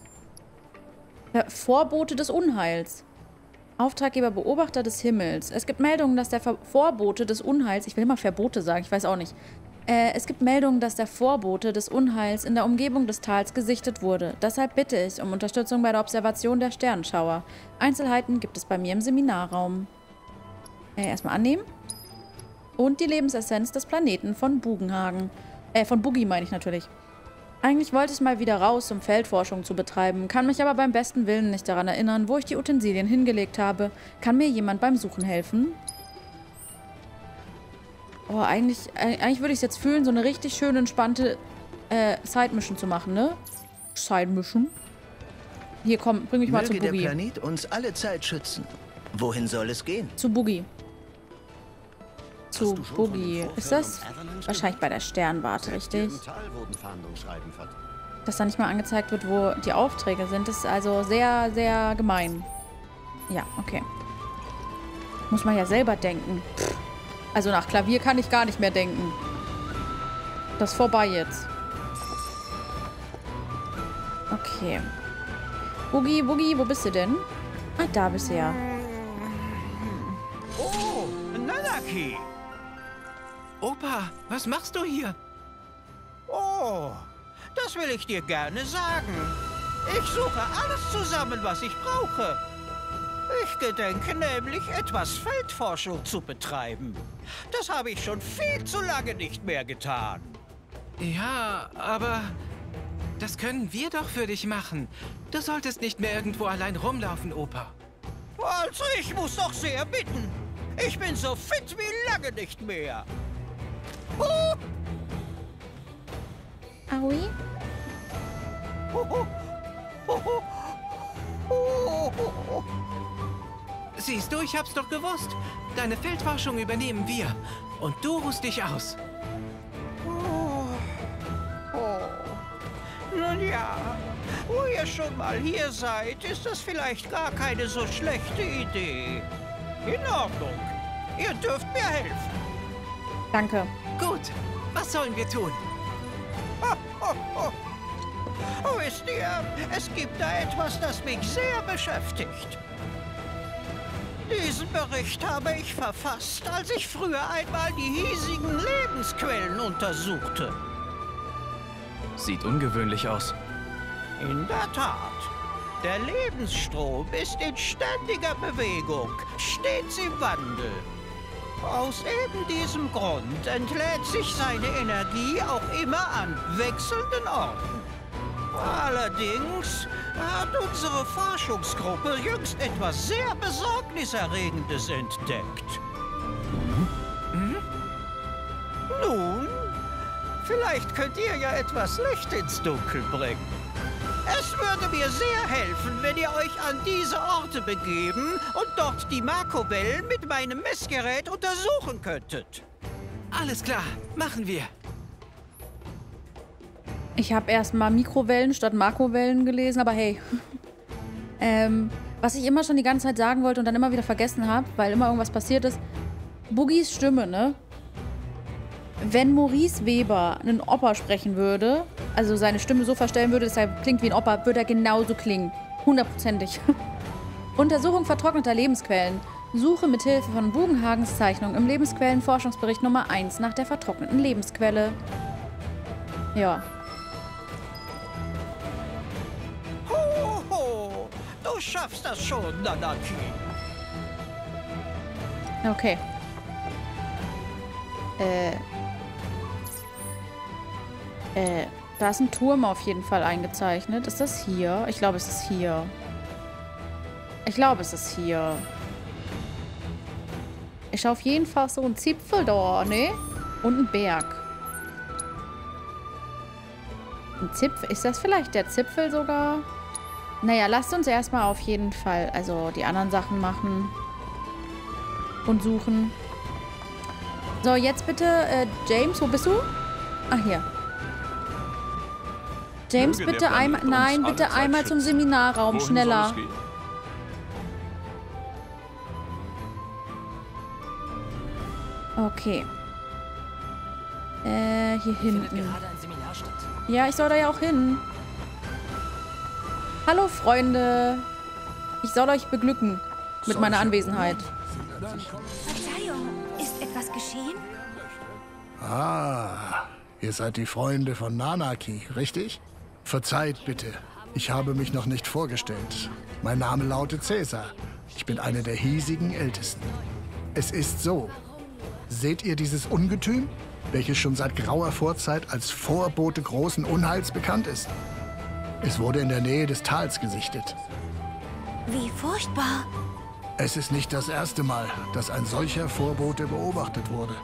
Vorbote des Unheils. Auftraggeber, Beobachter des Himmels. Es gibt Meldungen, dass der Vorbote des Unheils... Ich will immer Verbote sagen, ich weiß auch nicht. Es gibt Meldungen, dass der Vorbote des Unheils in der Umgebung des Tals gesichtet wurde. Deshalb bitte ich um Unterstützung bei der Observation der Sternenschauer. Einzelheiten gibt es bei mir im Seminarraum. Erstmal annehmen. Und die Lebensessenz des Planeten von Bugenhagen. Von Boogie meine ich natürlich. Eigentlich wollte ich mal wieder raus, um Feldforschung zu betreiben, kann mich aber beim besten Willen nicht daran erinnern, wo ich die Utensilien hingelegt habe. Kann mir jemand beim Suchen helfen? Oh, eigentlich würde ich es jetzt fühlen, so eine richtig schön entspannte Side-Mission zu machen, ne? Side-Mission. Hier, komm, bring mich mal zu Boogie. Möge der Planet uns alle Zeit schützen. Wohin soll es gehen? Zu Boogie. Zu Boogie. Ist das wahrscheinlich bei der Sternwarte, richtig? Dass da nicht mal angezeigt wird, wo die Aufträge sind, ist also sehr, sehr gemein. Ja, okay. Muss man ja selber denken. Pff. Also nach Klavier kann ich gar nicht mehr denken. Das ist vorbei jetzt. Okay. Boogie, Boogie, wo bist du denn? Ah, da bist du ja. Oh, Nanaki. Opa, was machst du hier? Oh, das will ich dir gerne sagen. Ich suche alles zusammen, was ich brauche. Ich gedenke nämlich, etwas Feldforschung zu betreiben. Das habe ich schon viel zu lange nicht mehr getan. Ja, aber das können wir doch für dich machen. Du solltest nicht mehr irgendwo allein rumlaufen, Opa. Also, ich muss doch sehr bitten. Ich bin so fit wie lange nicht mehr. Aui? Siehst du, ich hab's doch gewusst. Deine Feldforschung übernehmen wir. Und du ruhst dich aus. Nun ja, wo ihr schon mal hier seid, ist das vielleicht gar keine so schlechte Idee. In Ordnung. Ihr dürft mir helfen. Danke. Gut. Was sollen wir tun? Oh, wisst ihr, es gibt da etwas, das mich sehr beschäftigt. Diesen Bericht habe ich verfasst, als ich früher einmal die hiesigen Lebensquellen untersuchte. Sieht ungewöhnlich aus. In der Tat. Der Lebensstrom ist in ständiger Bewegung, stets im Wandel. Aus eben diesem Grund entlädt sich seine Energie auch immer an wechselnden Orten. Allerdings hat unsere Forschungsgruppe jüngst etwas sehr Besorgniserregendes entdeckt. Nun, vielleicht könnt ihr ja etwas Licht ins Dunkel bringen. Es würde mir sehr helfen, wenn ihr euch an diese Orte begeben und dort die Markowellen mit meinem Messgerät untersuchen könntet. Alles klar, machen wir. Ich habe erstmal Mikrowellen statt Makrowellen gelesen, aber hey. Was ich immer schon die ganze Zeit sagen wollte und dann immer wieder vergessen habe, weil immer irgendwas passiert ist. Boogies Stimme, ne? Wenn Maurice Weber einen Opa sprechen würde, also seine Stimme so verstellen würde, dass er klingt wie ein Opa, würde er genauso klingen. 100%ig. Untersuchung vertrockneter Lebensquellen. Suche mithilfe von Bugenhagens Zeichnung im Lebensquellenforschungsbericht Nummer 1 nach der vertrockneten Lebensquelle. Ja. Ho! Du schaffst das schon, Nanaki. Okay. Da ist ein Turm auf jeden Fall eingezeichnet. Ist das hier? Ich glaube, es ist hier. Ich glaube, es ist hier. Ich schaue auf jeden Fall so einen Zipfel da, ne? Und einen Berg. Ein Zipfel? Ist das vielleicht der Zipfel sogar? Naja, lasst uns erstmal auf jeden Fall, also die anderen Sachen machen. Und suchen. So, jetzt bitte, James, wo bist du? Ach, hier. James, bitte einmal, nein, bitte einmal zum Seminarraum, schneller. Okay. Hier hinten. Ja, ich soll da ja auch hin. Hallo, Freunde. Ich soll euch beglücken mit meiner Anwesenheit. Verzeihung, ist etwas geschehen? Ah, ihr seid die Freunde von Nanaki, richtig? Verzeiht bitte, ich habe mich noch nicht vorgestellt. Mein Name lautet Cäsar. Ich bin einer der hiesigen Ältesten. Es ist so. Seht ihr dieses Ungetüm, welches schon seit grauer Vorzeit als Vorbote großen Unheils bekannt ist? Es wurde in der Nähe des Tals gesichtet. Wie furchtbar. Es ist nicht das erste Mal, dass ein solcher Vorbote beobachtet wurde.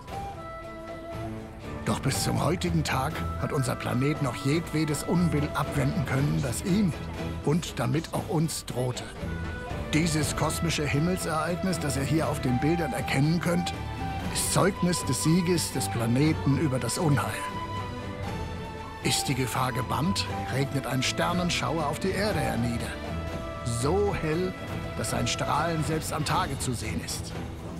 Doch bis zum heutigen Tag hat unser Planet noch jedwedes Unbill abwenden können, das ihm und damit auch uns drohte. Dieses kosmische Himmelsereignis, das ihr hier auf den Bildern erkennen könnt, ist Zeugnis des Sieges des Planeten über das Unheil. Ist die Gefahr gebannt, regnet ein Sternenschauer auf die Erde hernieder. So hell, dass sein Strahlen selbst am Tage zu sehen ist.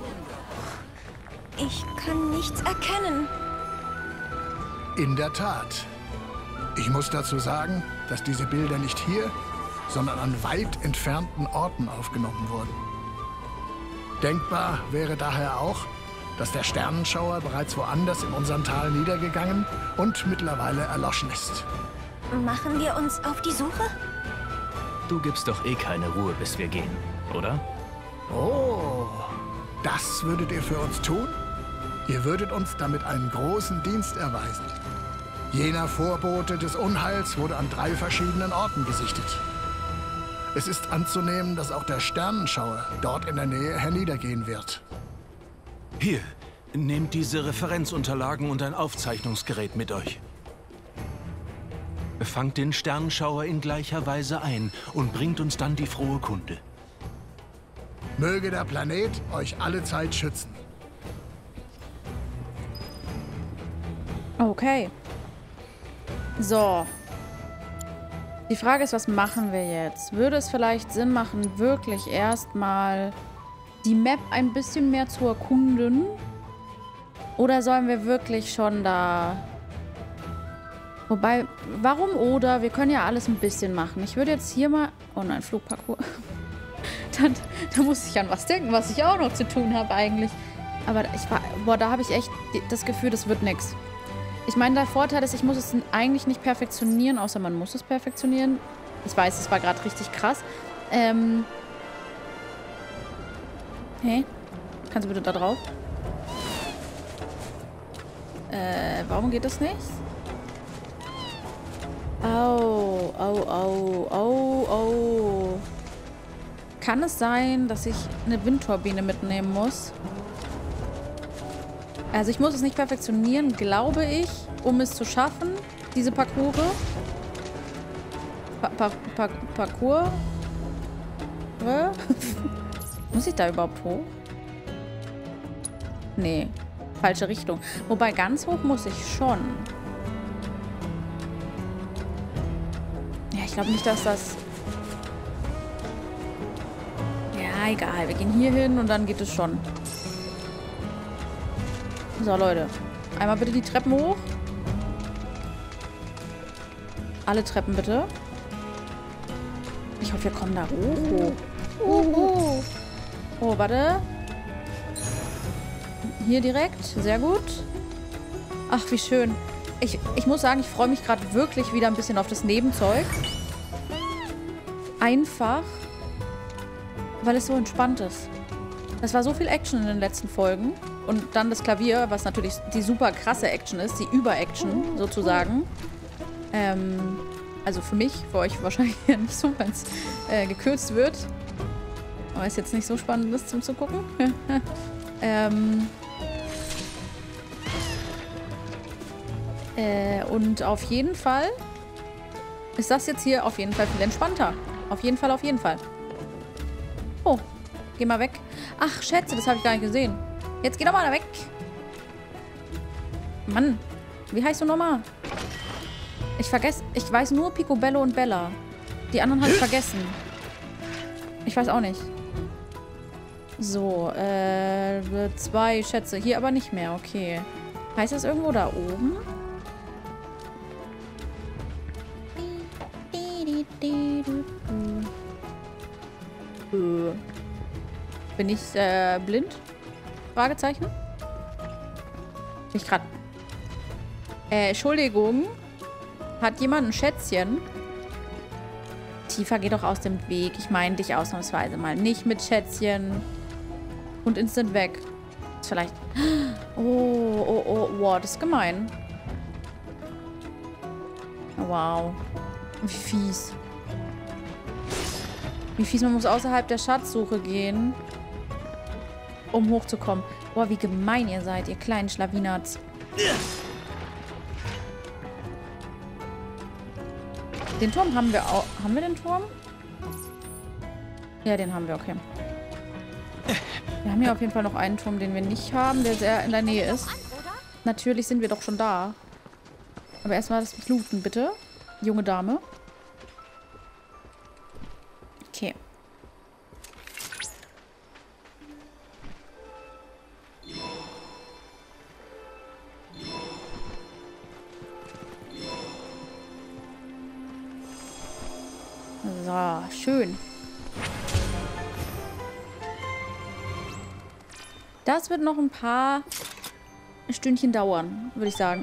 Ich kann nichts erkennen. In der Tat. Ich muss dazu sagen, dass diese Bilder nicht hier, sondern an weit entfernten Orten aufgenommen wurden. Denkbar wäre daher auch, dass der Sternenschauer bereits woanders in unserem Tal niedergegangen und mittlerweile erloschen ist. Machen wir uns auf die Suche? Du gibst doch eh keine Ruhe, bis wir gehen, oder? Oh, das würdet ihr für uns tun? Ihr würdet uns damit einen großen Dienst erweisen. Jener Vorbote des Unheils wurde an 3 verschiedenen Orten gesichtet. Es ist anzunehmen, dass auch der Sternenschauer dort in der Nähe herniedergehen wird. Hier, nehmt diese Referenzunterlagen und ein Aufzeichnungsgerät mit euch. Fangt den Sternenschauer in gleicher Weise ein und bringt uns dann die frohe Kunde. Möge der Planet euch alle Zeit schützen. Okay. So. Die Frage ist, was machen wir jetzt? Würde es vielleicht Sinn machen, wirklich erstmal die Map ein bisschen mehr zu erkunden? Oder sollen wir wirklich schon da... Wobei, warum oder? Wir können ja alles ein bisschen machen. Ich würde jetzt hier mal... Oh nein, Flugparcours. Da muss ich an was denken, was ich auch noch zu tun habe eigentlich. Aber da habe ich echt das Gefühl, das wird nichts. Ich meine, der Vorteil ist, ich muss es eigentlich nicht perfektionieren, außer man muss es perfektionieren. Ich weiß, es war gerade richtig krass. Hey, kannst du bitte da drauf? Warum geht das nicht? Au, au, au, au, au. Kann es sein, dass ich eine Windturbine mitnehmen muss? Also ich muss es nicht perfektionieren, glaube ich, um es zu schaffen, diese Parcours. Parcours? Muss ich da überhaupt hoch? Nee, falsche Richtung. Wobei ganz hoch muss ich schon. Ja, ich glaube nicht, dass das... Ja, egal. Wir gehen hier hin und dann geht es schon. So, Leute. Einmal bitte die Treppen hoch. Alle Treppen bitte. Ich hoffe, wir kommen da hoch. Oh, warte. Hier direkt. Sehr gut. Ach, wie schön. Ich muss sagen, ich freue mich gerade wirklich wieder ein bisschen auf das Nebenzeug. Einfach, weil es so entspannt ist. Es war so viel Action in den letzten Folgen. Und dann das Klavier, was natürlich die super krasse Action ist. Die Über-Action, sozusagen. Also für mich, für euch wahrscheinlich ja nicht so, wenn es gekürzt wird. Aber ist jetzt nicht so spannend, das zum Zugucken. Und auf jeden Fall ist das jetzt hier auf jeden Fall viel entspannter. Auf jeden Fall, auf jeden Fall. Oh, geh mal weg. Ach, Schätze, das habe ich gar nicht gesehen. Jetzt geh doch mal da weg. Mann, wie heißt du nochmal? Ich weiß nur Picobello und Bella. Die anderen habe ich vergessen. Ich weiß auch nicht. So, 2 Schätze. Hier aber nicht mehr, okay. Heißt das irgendwo da oben? Bin ich blind? Fragezeichen? Bin ich gerade... Entschuldigung. Hat jemand ein Schätzchen? Tifa, geh doch aus dem Weg. Ich meine dich ausnahmsweise mal. Nicht mit Schätzchen. Und instant weg. Ist vielleicht... Wow, das ist gemein. Wow. Wie fies. Wie fies, man muss außerhalb der Schatzsuche gehen, um hochzukommen. Boah, wie gemein ihr seid, ihr kleinen Schlawinats. Den Turm haben wir auch. Haben wir den Turm? Ja, den haben wir, okay. Wir haben hier auf jeden Fall noch einen Turm, den wir nicht haben, der sehr in der Nähe ist. Natürlich sind wir doch schon da. Aber erstmal das Fluten, bitte. Junge Dame. Okay. So, schön. Das wird noch ein paar Stündchen dauern, würde ich sagen.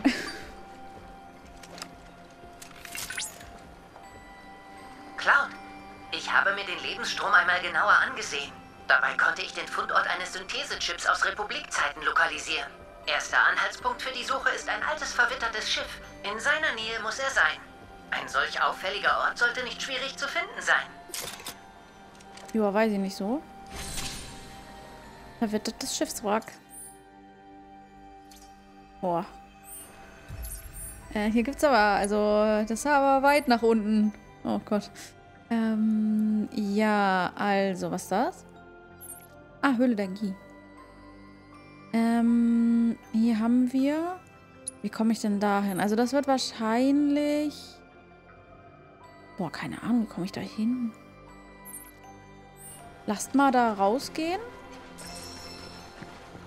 Cloud, ich habe mir den Lebensstrom einmal genauer angesehen. Dabei konnte ich den Fundort eines Synthesechips aus Republikzeiten lokalisieren. Erster Anhaltspunkt für die Suche ist ein altes, verwittertes Schiff. In seiner Nähe muss er sein. Ein solch auffälliger Ort sollte nicht schwierig zu finden sein. Ja, weiß ich nicht so. Verwittertes Schiffswrack. Boah. Hier gibt's aber, also, das ist aber weit nach unten. Oh Gott. Ja, also, was ist das? Ah, Höhle der Gie. Hier haben wir... Wie komme ich denn da hin? Also, das wird wahrscheinlich... Boah, keine Ahnung, wie komme ich da hin? Lasst mal da rausgehen.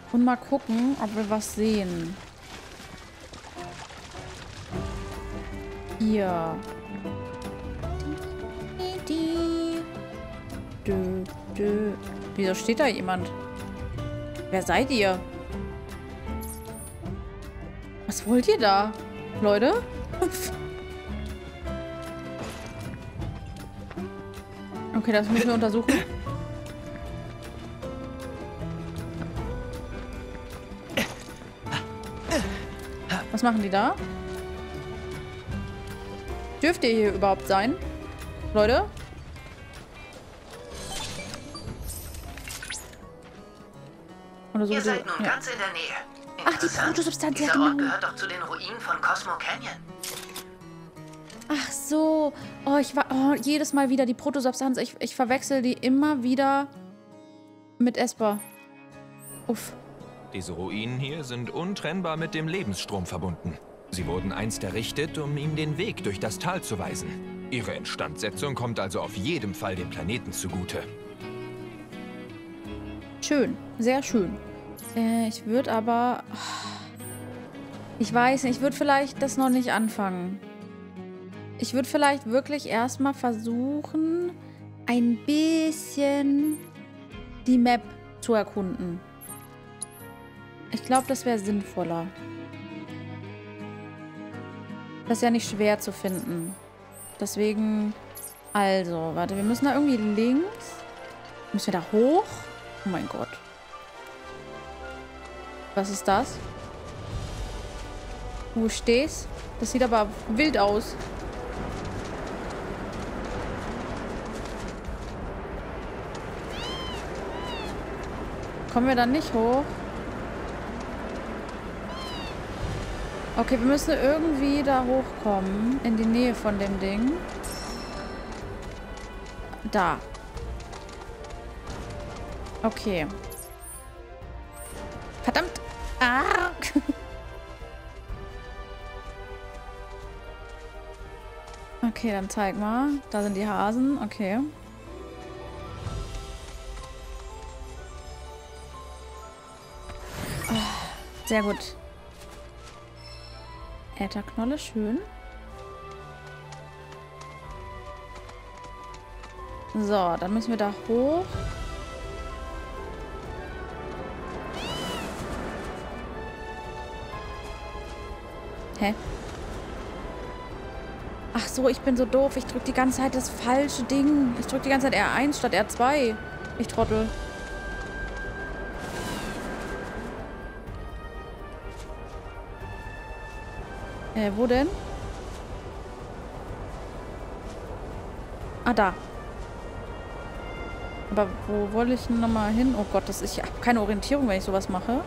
Und mal gucken, ob wir was sehen. Hier. Wieso steht da jemand? Wer seid ihr? Was wollt ihr da, Leute? Okay, das müssen wir untersuchen. Was machen die da? Dürft ihr hier überhaupt sein? Leute? Oder so. Ihr seid nun ganz in der Nähe. Ach, die Protosubstanz, ja, Dieser Ort genau. gehört doch zu den Ruinen von Cosmo Canyon. Ach so. Oh, jedes Mal wieder die Protosubstanz. Ich verwechsel die immer wieder mit Esper. Uff. Diese Ruinen hier sind untrennbar mit dem Lebensstrom verbunden. Sie wurden einst errichtet, um ihm den Weg durch das Tal zu weisen. Ihre Instandsetzung kommt also auf jeden Fall dem Planeten zugute. Schön. Sehr schön. Ich würde aber... Ich weiß nicht, ich würde vielleicht das noch nicht anfangen. Ich würde vielleicht wirklich erstmal versuchen, ein bisschen die Map zu erkunden. Ich glaube, das wäre sinnvoller. Das ist ja nicht schwer zu finden. Deswegen... Also, warte, wir müssen da irgendwie links. Müssen wir da hoch? Oh mein Gott. Was ist das? Wo stehst? Das sieht aber wild aus. Kommen wir dann nicht hoch? Okay, wir müssen irgendwie da hochkommen. In die Nähe von dem Ding. Da. Okay. Verdammt! Ah! Okay, dann zeig mal. Da sind die Hasen. Okay. Sehr gut. Ätherknolle, schön. So, dann müssen wir da hoch. Hä? Ach so, ich bin so doof. Ich drücke die ganze Zeit das falsche Ding. Ich drücke die ganze Zeit R1 statt R2. Ich Trottel. Wo denn? Ah, da. Aber wo wollte ich denn nochmal hin? Oh Gott, ich habe keine Orientierung, wenn ich sowas mache.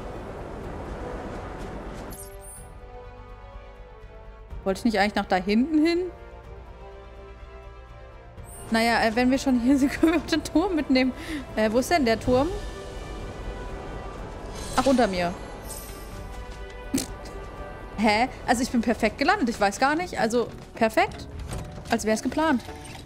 Wollte ich nicht eigentlich nach da hinten hin? Naja, wenn wir schon hier sind, können wir auch den Turm mitnehmen. Wo ist denn der Turm? Ach, unter mir. Hä? Also ich bin perfekt gelandet. Ich weiß gar nicht. Also perfekt. Als wäre es geplant.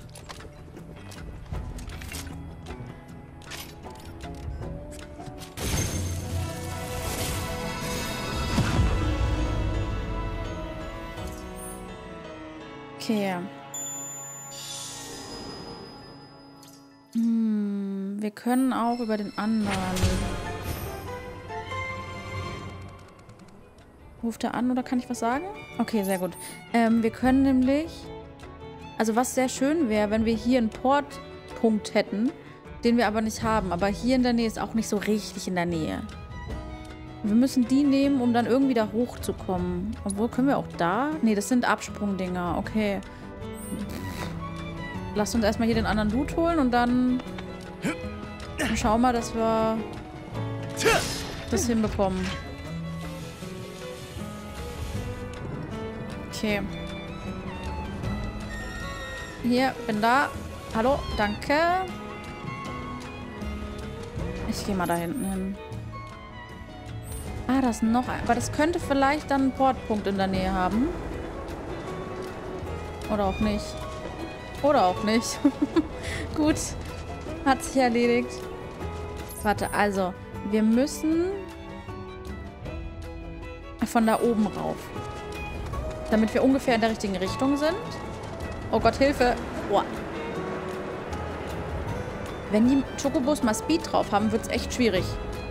Okay. Wir können auch über den anderen. Ruft er an oder kann ich was sagen? Okay, sehr gut. Wir können nämlich... Also was sehr schön wäre, wenn wir hier einen Portpunkt hätten, den wir aber nicht haben. Aber hier in der Nähe ist auch nicht so richtig in der Nähe. Wir müssen die nehmen, um dann irgendwie da hochzukommen. Obwohl, können wir auch da? Nee, das sind Absprungdinger. Okay. Lasst uns erstmal hier den anderen Loot holen und dann schauen wir, dass wir das hinbekommen. Okay. Hier, bin da. Hallo, danke. Ich gehe mal da hinten hin. Ah, das ist noch ein. Aber das könnte vielleicht dann einen Portpunkt in der Nähe haben. Oder auch nicht. Oder auch nicht. Gut. Hat sich erledigt. Warte, also. Wir müssen von da oben rauf. Damit wir ungefähr in der richtigen Richtung sind. Oh Gott, Hilfe. Boah. Wenn die Chocobos mal Speed drauf haben, wird es echt schwierig.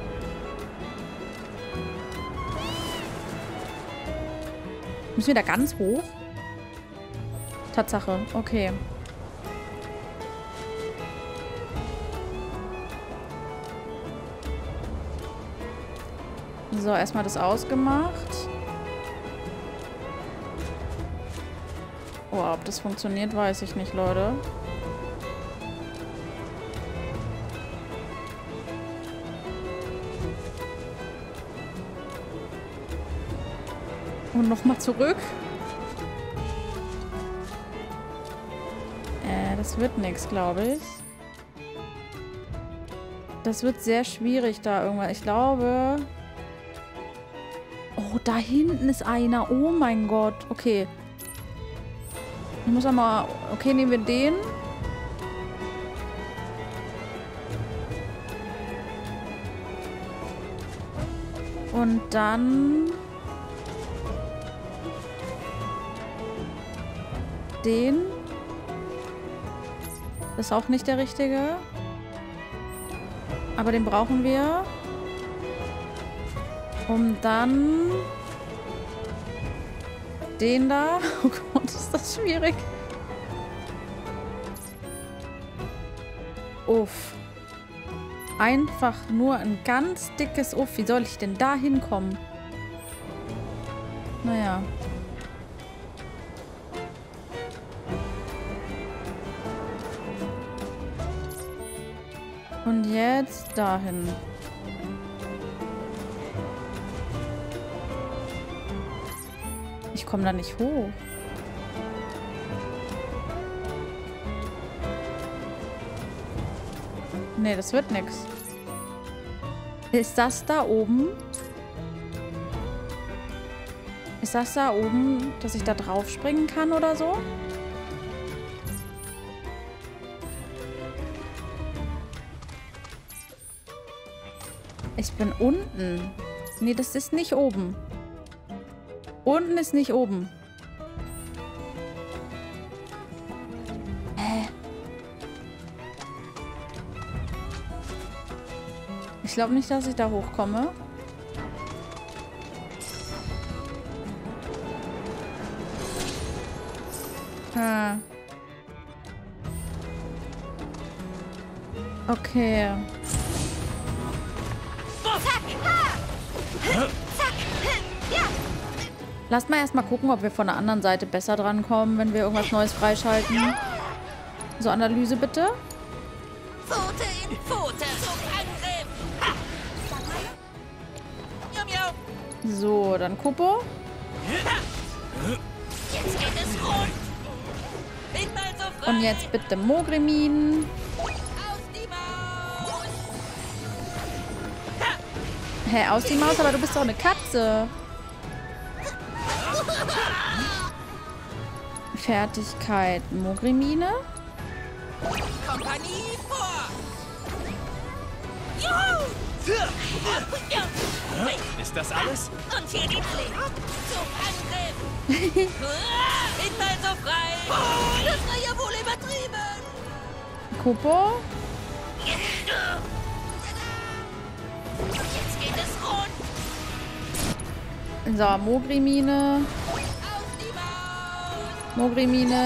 Müssen wir da ganz hoch? Tatsache. Okay. So, erstmal das ausgemacht. Oh, ob das funktioniert, weiß ich nicht, Leute. Und nochmal zurück. Das wird nichts, glaube ich. Das wird sehr schwierig da irgendwann. Ich glaube... Oh, da hinten ist einer. Oh mein Gott. Okay. Ich muss einmal... Okay, nehmen wir den. Und dann... Den. Das ist auch nicht der richtige. Aber den brauchen wir. Um dann... Den da. Oh Gott, ist das schwierig. Uff. Einfach nur ein ganz dickes Uff. Wie soll ich denn da hinkommen? Naja. Und jetzt dahin. Ich komme da nicht hoch. Nee, das wird nix. Ist das da oben? Ist das da oben, dass ich da drauf springen kann oder so? Ich bin unten. Nee, das ist nicht oben. Unten ist nicht oben. Ich glaube nicht, dass ich da hochkomme. Okay. Lasst mal erstmal gucken, ob wir von der anderen Seite besser drankommen, wenn wir irgendwas Neues freischalten. So, Analyse bitte. Pfote in Pfote zum Angriff. So, dann Kupo. Jetzt geht es rund. Bin mal so frei. Und jetzt bitte Mogrimin. Hä, aus die Maus? Aber du bist doch eine Katze. Fertigkeit Mogrimine. Kompanie vor. Juhu! Ist das alles? Und hier die Pflicht zum Angriff. Bin mal so frei. Das war ja wohl übertrieben. Kupo. Jetzt geht es rund. So, Mogrimine. Mogrimine.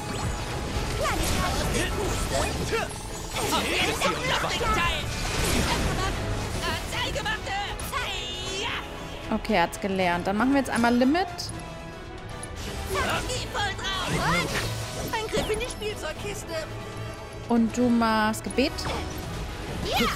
Okay, er hat's gelernt. Dann machen wir jetzt einmal Limit. Ein Griff in die Spielzeugkiste. Und du machst Gebet. Ja.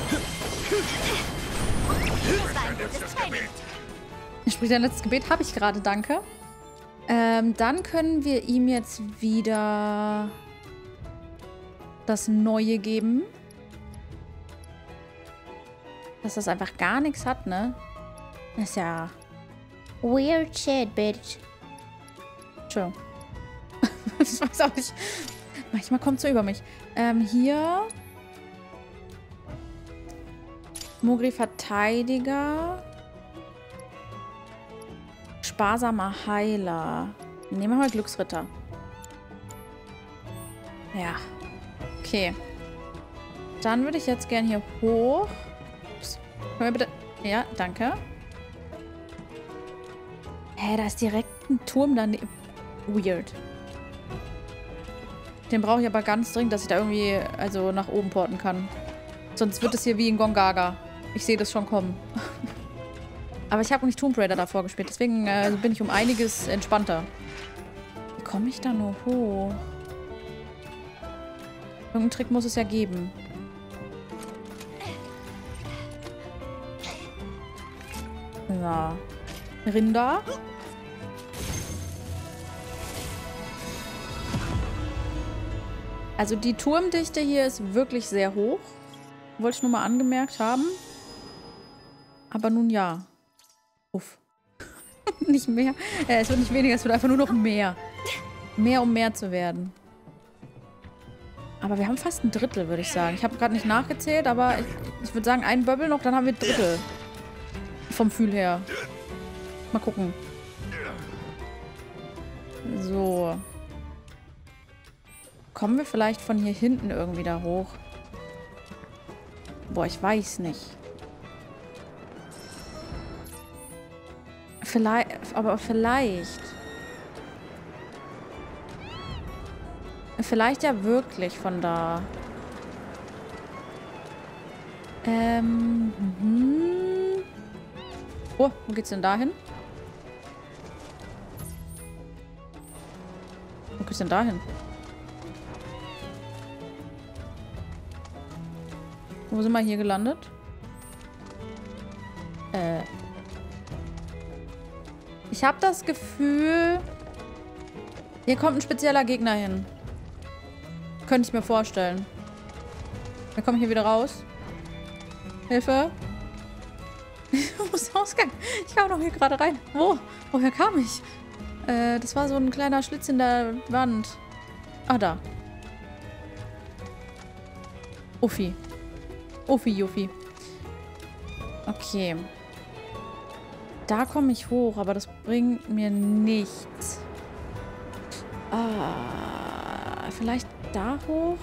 Sprich, dein letztes Gebet habe ich gerade, danke. Dann können wir ihm jetzt wieder das Neue geben. Dass das einfach gar nichts hat, ne? Das ist ja weird shit, bitch. Entschuldigung. Ich weiß auch nicht. Manchmal kommt es so über mich. Hier. Mogri Verteidiger. Sparsamer Heiler. Nehmen wir mal Glücksritter. Ja. Okay. Dann würde ich jetzt gern hier hoch. Ups. Können wir bitte... Ja, danke. Hä, da ist direkt ein Turm daneben. Weird. Den brauche ich aber ganz dringend, dass ich da irgendwie also nach oben porten kann. Sonst wird es hier wie in Gongaga. Ich sehe das schon kommen. Aber ich habe nicht Tomb Raider davor gespielt, deswegen bin ich um einiges entspannter. Wie komme ich da nur hoch? Irgendeinen Trick muss es ja geben. So. Rinder. Also die Turmdichte hier ist wirklich sehr hoch. Wollte ich nur mal angemerkt haben. Aber nun ja. Uff. Nicht mehr. Es wird nicht weniger, es wird einfach nur noch mehr. Mehr, um mehr zu werden. Aber wir haben fast ein Drittel, würde ich sagen. Ich habe gerade nicht nachgezählt, aber ich würde sagen, ein Bubble noch, dann haben wir ein Drittel. Vom Gefühl her. Mal gucken. So. Kommen wir vielleicht von hier hinten irgendwie da hoch? Boah, ich weiß nicht. Vielleicht, aber vielleicht. Vielleicht ja wirklich von da. Oh, wo geht's denn da hin? Wo geht's denn da hin? Wo sind wir hier gelandet? Ich habe das Gefühl, hier kommt ein spezieller Gegner hin. Könnte ich mir vorstellen. Wir kommen hier wieder raus. Hilfe. Wo ist der Ausgang? Ich kam doch hier gerade rein. Wo? Woher kam ich? Das war so ein kleiner Schlitz in der Wand. Ah, da. Uffi. Uffi, Juffi. Okay. Da komme ich hoch, aber das bringt mir nichts. Ah, vielleicht da hoch?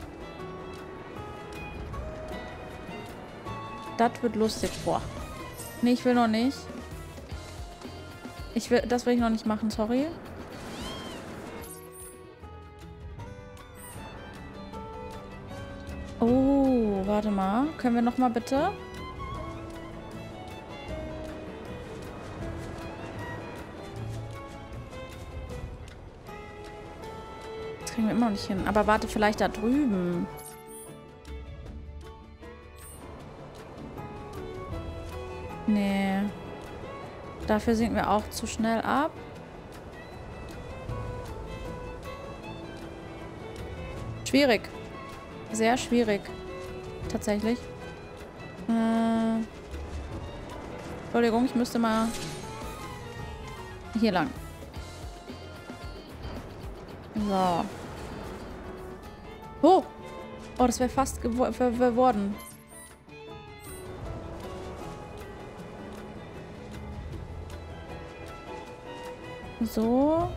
Das wird lustig. Boah. Nee, ich will noch nicht. Das will ich noch nicht machen, sorry. Oh, warte mal. Können wir noch mal bitte? Das kriegen wir immer noch nicht hin. Aber warte, vielleicht da drüben. Nee. Dafür sinken wir auch zu schnell ab. Schwierig. Sehr schwierig. Tatsächlich. Entschuldigung, ich müsste mal hier lang. So. Oh! Oh, das wäre fast geworden. So.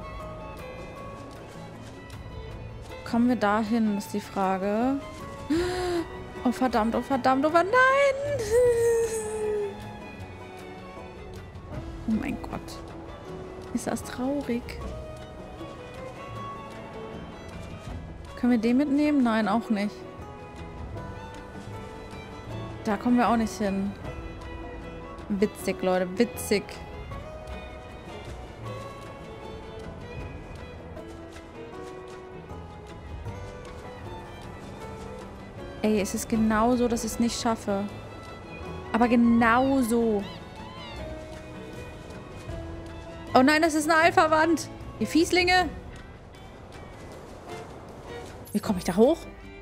Kommen wir dahin, ist die Frage. Oh verdammt, oh verdammt, oh verdammt, nein! Oh mein Gott. Ist das traurig? Können wir den mitnehmen? Nein, auch nicht. Da kommen wir auch nicht hin. Witzig, Leute, witzig. Ey, es ist genau so, dass ich es nicht schaffe. Aber genau so. Oh nein, das ist eine Alpha-Wand. Ihr Fieslinge. Wie komme ich da hoch?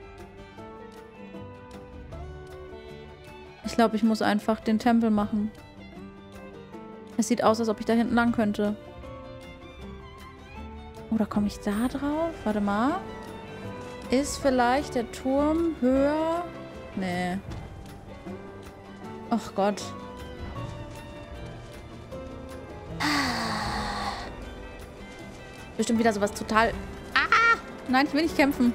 Ich glaube, ich muss einfach den Tempel machen. Es sieht aus, als ob ich da hinten lang könnte. Oder komme ich da drauf? Warte mal. Ist vielleicht der Turm höher? Nee. Ach Gott. Bestimmt wieder sowas total... Ah! Nein, ich will nicht kämpfen.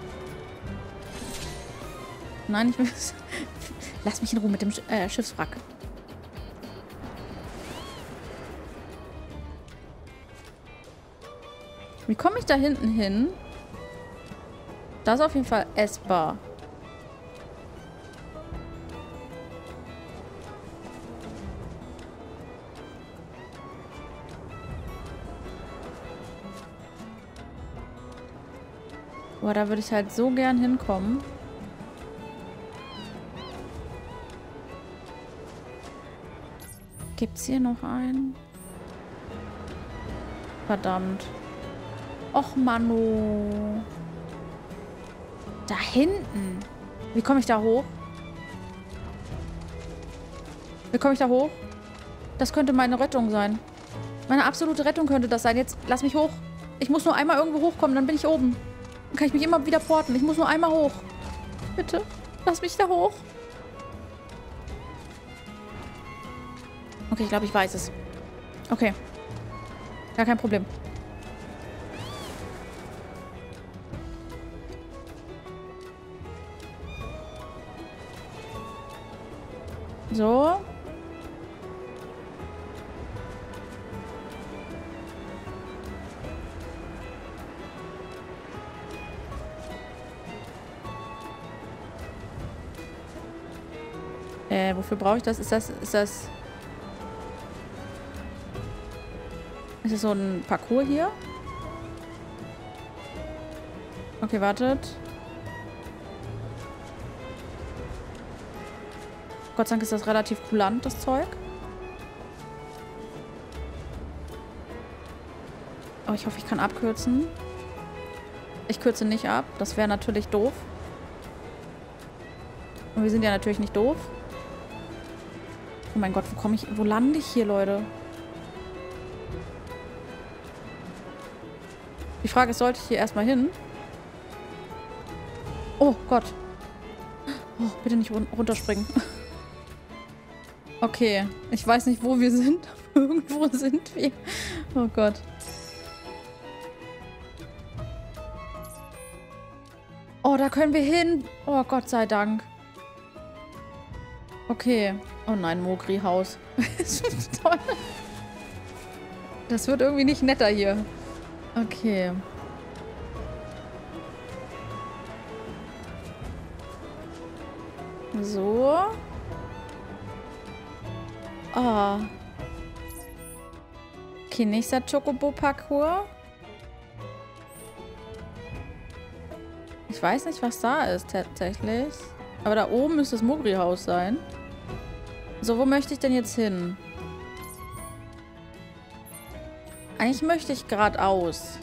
Nein, ich will... Lass mich in Ruhe mit dem Schiffswrack. Wie komme ich da hinten hin? Das ist auf jeden Fall essbar. Boah, da würde ich halt so gern hinkommen. Gibt's hier noch einen? Verdammt. Och, Mano. Da hinten. Wie komme ich da hoch? Wie komme ich da hoch? Das könnte meine Rettung sein. Meine absolute Rettung könnte das sein. Jetzt lass mich hoch. Ich muss nur einmal irgendwo hochkommen, dann bin ich oben. Dann kann ich mich immer wieder porten. Ich muss nur einmal hoch. Bitte, lass mich da hoch. Okay, ich glaube, ich weiß es. Okay. Gar kein Problem. So. Wofür brauche ich das? Ist das so ein Parcours hier? Okay, wartet. Gott sei Dank ist das relativ kulant, das Zeug. Oh, ich hoffe, ich kann abkürzen. Ich kürze nicht ab. Das wäre natürlich doof. Und wir sind ja natürlich nicht doof. Oh mein Gott, wo lande ich hier, Leute? Die Frage ist, sollte ich hier erstmal hin? Oh Gott. Oh, bitte nicht runterspringen. Okay, ich weiß nicht, wo wir sind. Irgendwo sind wir. Oh Gott. Oh, da können wir hin. Oh, Gott sei Dank. Okay. Oh nein, Mogri-Haus. Toll. Das wird irgendwie nicht netter hier. Okay. So. Oh. Okay, nächster Chocobo-Parcours. Ich weiß nicht, was da ist tatsächlich. Aber da oben müsste das Mogri-Haus sein. So, wo möchte ich denn jetzt hin? Eigentlich möchte ich geradeaus.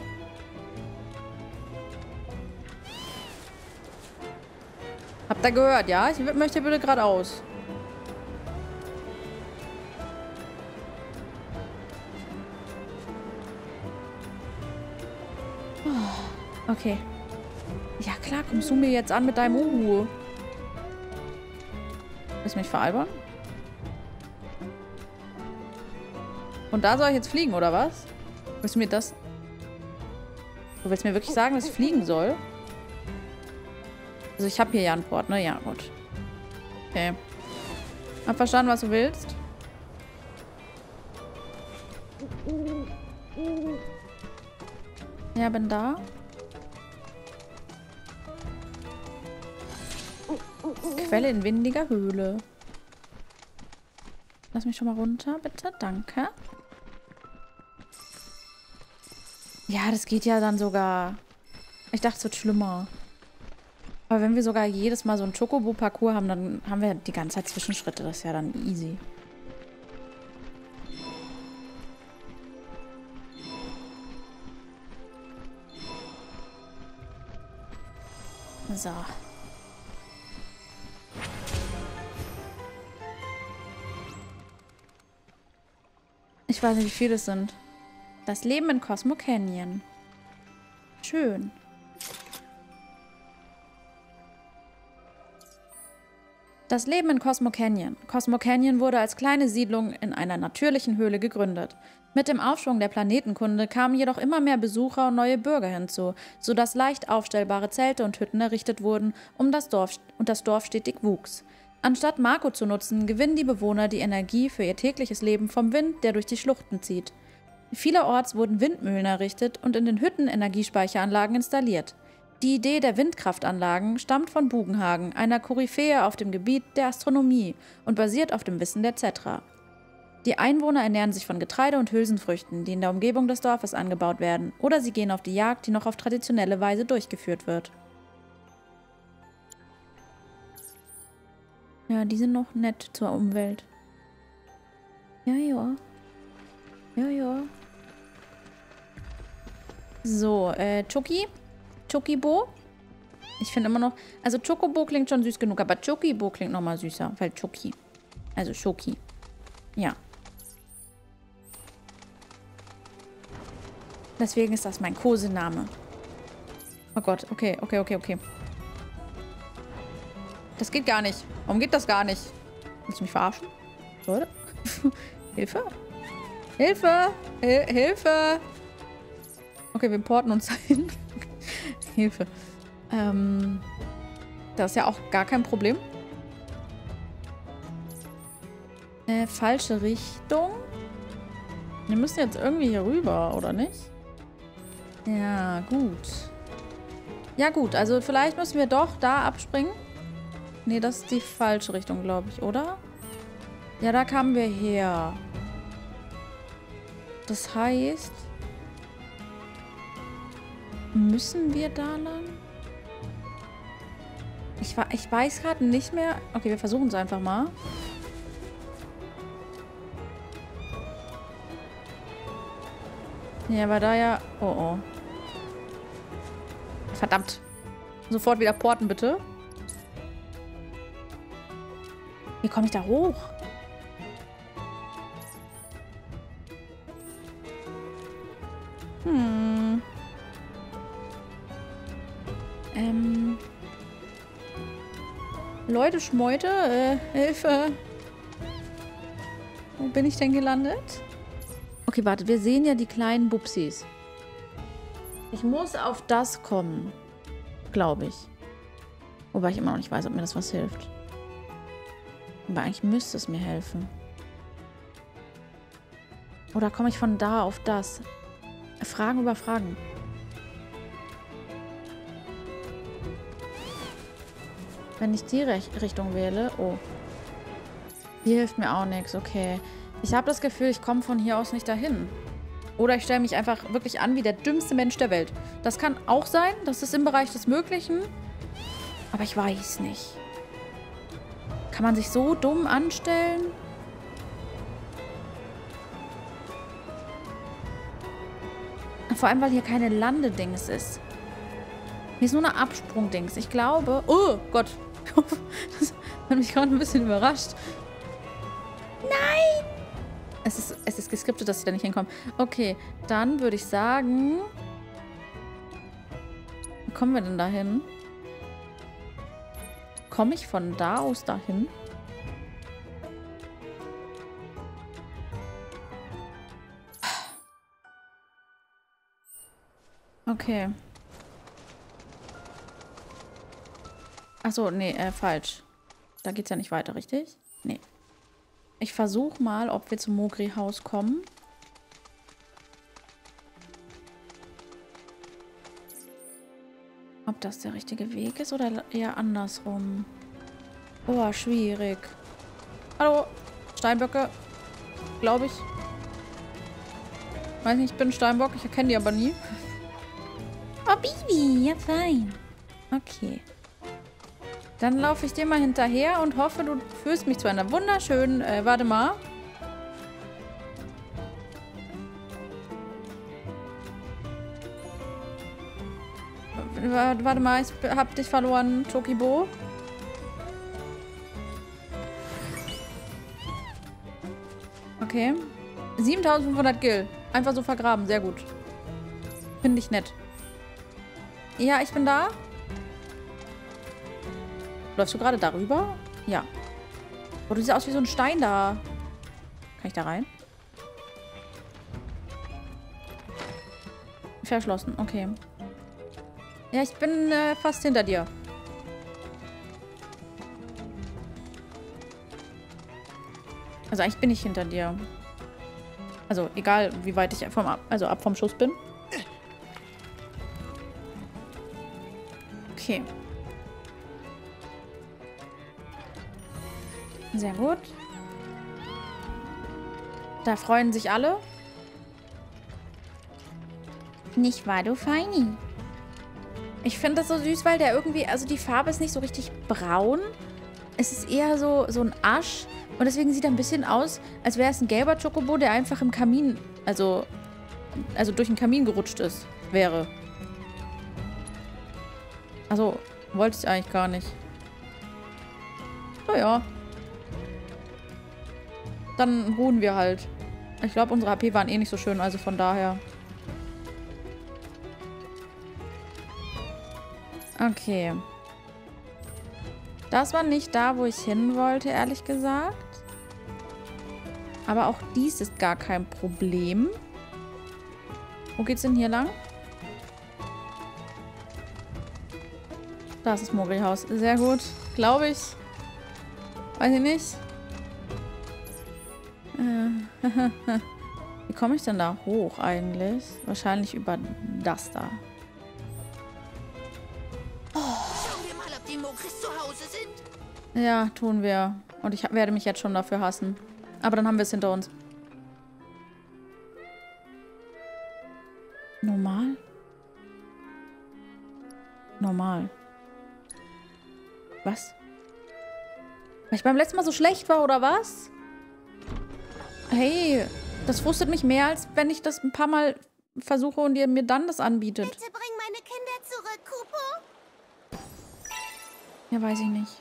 Habt ihr gehört, ja? Ich möchte bitte geradeaus. Oh, okay. Ja klar, kommst du mir jetzt an mit deinem Uhu. Willst du mich veralbern? Und da soll ich jetzt fliegen, oder was? Willst du mir das... Du willst mir wirklich sagen, dass ich fliegen soll? Also ich habe hier ja einen Port, ne? Ja, gut. Okay. Hab verstanden, was du willst. Ja, bin da. Quelle in windiger Höhle. Lass mich schon mal runter, bitte. Danke. Ja, das geht ja dann sogar. Ich dachte, es wird schlimmer. Aber wenn wir sogar jedes Mal so einen Chocobo-Parcours haben, dann haben wir die ganze Zeit Zwischenschritte. Das ist ja dann easy. So. Ich weiß nicht, wie viele es sind. Das Leben in Cosmo Canyon. Schön. Das Leben in Cosmo Canyon. Cosmo Canyon wurde als kleine Siedlung in einer natürlichen Höhle gegründet. Mit dem Aufschwung der Planetenkunde kamen jedoch immer mehr Besucher und neue Bürger hinzu, sodass leicht aufstellbare Zelte und Hütten errichtet wurden, und das Dorf stetig wuchs. Anstatt Mako zu nutzen, gewinnen die Bewohner die Energie für ihr tägliches Leben vom Wind, der durch die Schluchten zieht. Vielerorts wurden Windmühlen errichtet und in den Hütten Energiespeicheranlagen installiert. Die Idee der Windkraftanlagen stammt von Bugenhagen, einer Koryphäe auf dem Gebiet der Astronomie, und basiert auf dem Wissen der Zetra. Die Einwohner ernähren sich von Getreide und Hülsenfrüchten, die in der Umgebung des Dorfes angebaut werden, oder sie gehen auf die Jagd, die noch auf traditionelle Weise durchgeführt wird. Ja, die sind noch nett zur Umwelt. Ja, ja. Ja, ja. So, Chucky? Chocobo. Ich finde immer noch... Also Chocobo klingt schon süß genug, aber Chocobo klingt nochmal süßer, weil Chucky. Also Schoki. Ja. Deswegen ist das mein Kosename. Oh Gott, okay. Das geht gar nicht. Warum geht das gar nicht? Willst du mich verarschen? Leute? Hilfe? Hilfe! Hilfe! Okay, wir porten uns dahin. Hilfe. Das ist ja auch gar kein Problem. Falsche Richtung. Wir müssen jetzt irgendwie hier rüber, oder nicht? Ja, gut. Ja, gut. Also vielleicht müssen wir doch da abspringen. Nee, das ist die falsche Richtung, glaube ich, oder? Ja, da kamen wir her. Das heißt... Müssen wir da lang? Ich weiß gerade nicht mehr. Okay, wir versuchen es einfach mal. Ja, aber da ja... Oh, oh. Verdammt. Sofort wieder porten, bitte. Wie komme ich da hoch? Leute, Schmeute, Hilfe. Wo bin ich denn gelandet? Okay, wartet, wir sehen ja die kleinen Bubsis. Ich muss auf das kommen. Glaube ich. Wobei ich immer noch nicht weiß, ob mir das was hilft. Aber eigentlich müsste es mir helfen. Oder komme ich von da auf das? Fragen über Fragen. Wenn ich die Richtung wähle... Oh. Hier hilft mir auch nichts. Okay. Ich habe das Gefühl, ich komme von hier aus nicht dahin. Oder ich stelle mich einfach wirklich an wie der dümmste Mensch der Welt. Das kann auch sein. Das ist im Bereich des Möglichen. Aber ich weiß nicht. Kann man sich so dumm anstellen? Vor allem, weil hier keine Landedings ist. Hier ist nur eine Absprungdings. Ich glaube... Oh Gott. Das hat mich gerade ein bisschen überrascht. Nein! Es ist geskriptet, dass ich da nicht hinkomme. Okay, dann würde ich sagen... Wie kommen wir denn da hin? Komme ich von da aus dahin? Okay. Achso, nee, falsch. Da geht's ja nicht weiter, richtig? Nee. Ich versuche mal, ob wir zum Mogri-Haus kommen. Ob das der richtige Weg ist oder eher andersrum. Oh, schwierig. Hallo, Steinböcke. Glaube ich. Weiß nicht, ich bin ein Steinbock. Ich erkenne die aber nie. Oh, Bibi. Ja, fein. Okay. Dann laufe ich dir mal hinterher und hoffe, du führst mich zu einer wunderschönen... warte mal. Warte mal, ich hab dich verloren, Chocobo. Okay. 7500 Gil. Einfach so vergraben, sehr gut. Finde ich nett. Ja, ich bin da. Läufst du gerade darüber? Ja. Oh, du siehst aus wie so ein Stein da. Kann ich da rein? Verschlossen, okay. Ja, ich bin fast hinter dir. Also eigentlich bin ich hinter dir. Also egal, wie weit ich ab vom Schuss bin. Okay. Sehr gut. Da freuen sich alle. Nicht wahr, du Feini? Ich finde das so süß, weil der irgendwie, also die Farbe ist nicht so richtig braun. Es ist eher so ein Asch. Und deswegen sieht er ein bisschen aus, als wäre es ein gelber Chocobo, der einfach im Kamin, also durch den Kamin gerutscht wäre. Also, wollte ich eigentlich gar nicht. Naja. Dann ruhen wir halt. Ich glaube, unsere HP waren eh nicht so schön, also von daher. Okay. Das war nicht da, wo ich hin wollte, ehrlich gesagt. Aber auch dies ist gar kein Problem. Wo geht's denn hier lang? Da ist das Mogelhaus. Sehr gut. Glaube ich. Weiß ich nicht. Wie komme ich denn da hoch eigentlich? Wahrscheinlich über das da. Schauen wir mal, ob die Mokris zu Hause sind. Ja, tun wir. Und ich werde mich jetzt schon dafür hassen. Aber dann haben wir es hinter uns. Normal? Normal. Was? Weil ich beim letzten Mal so schlecht war, oder was? Hey, das frustet mich mehr, als wenn ich das ein paar Mal versuche und ihr mir dann das anbietet. Bitte bring meine Kinder zurück, Kupo. Ja, weiß ich nicht.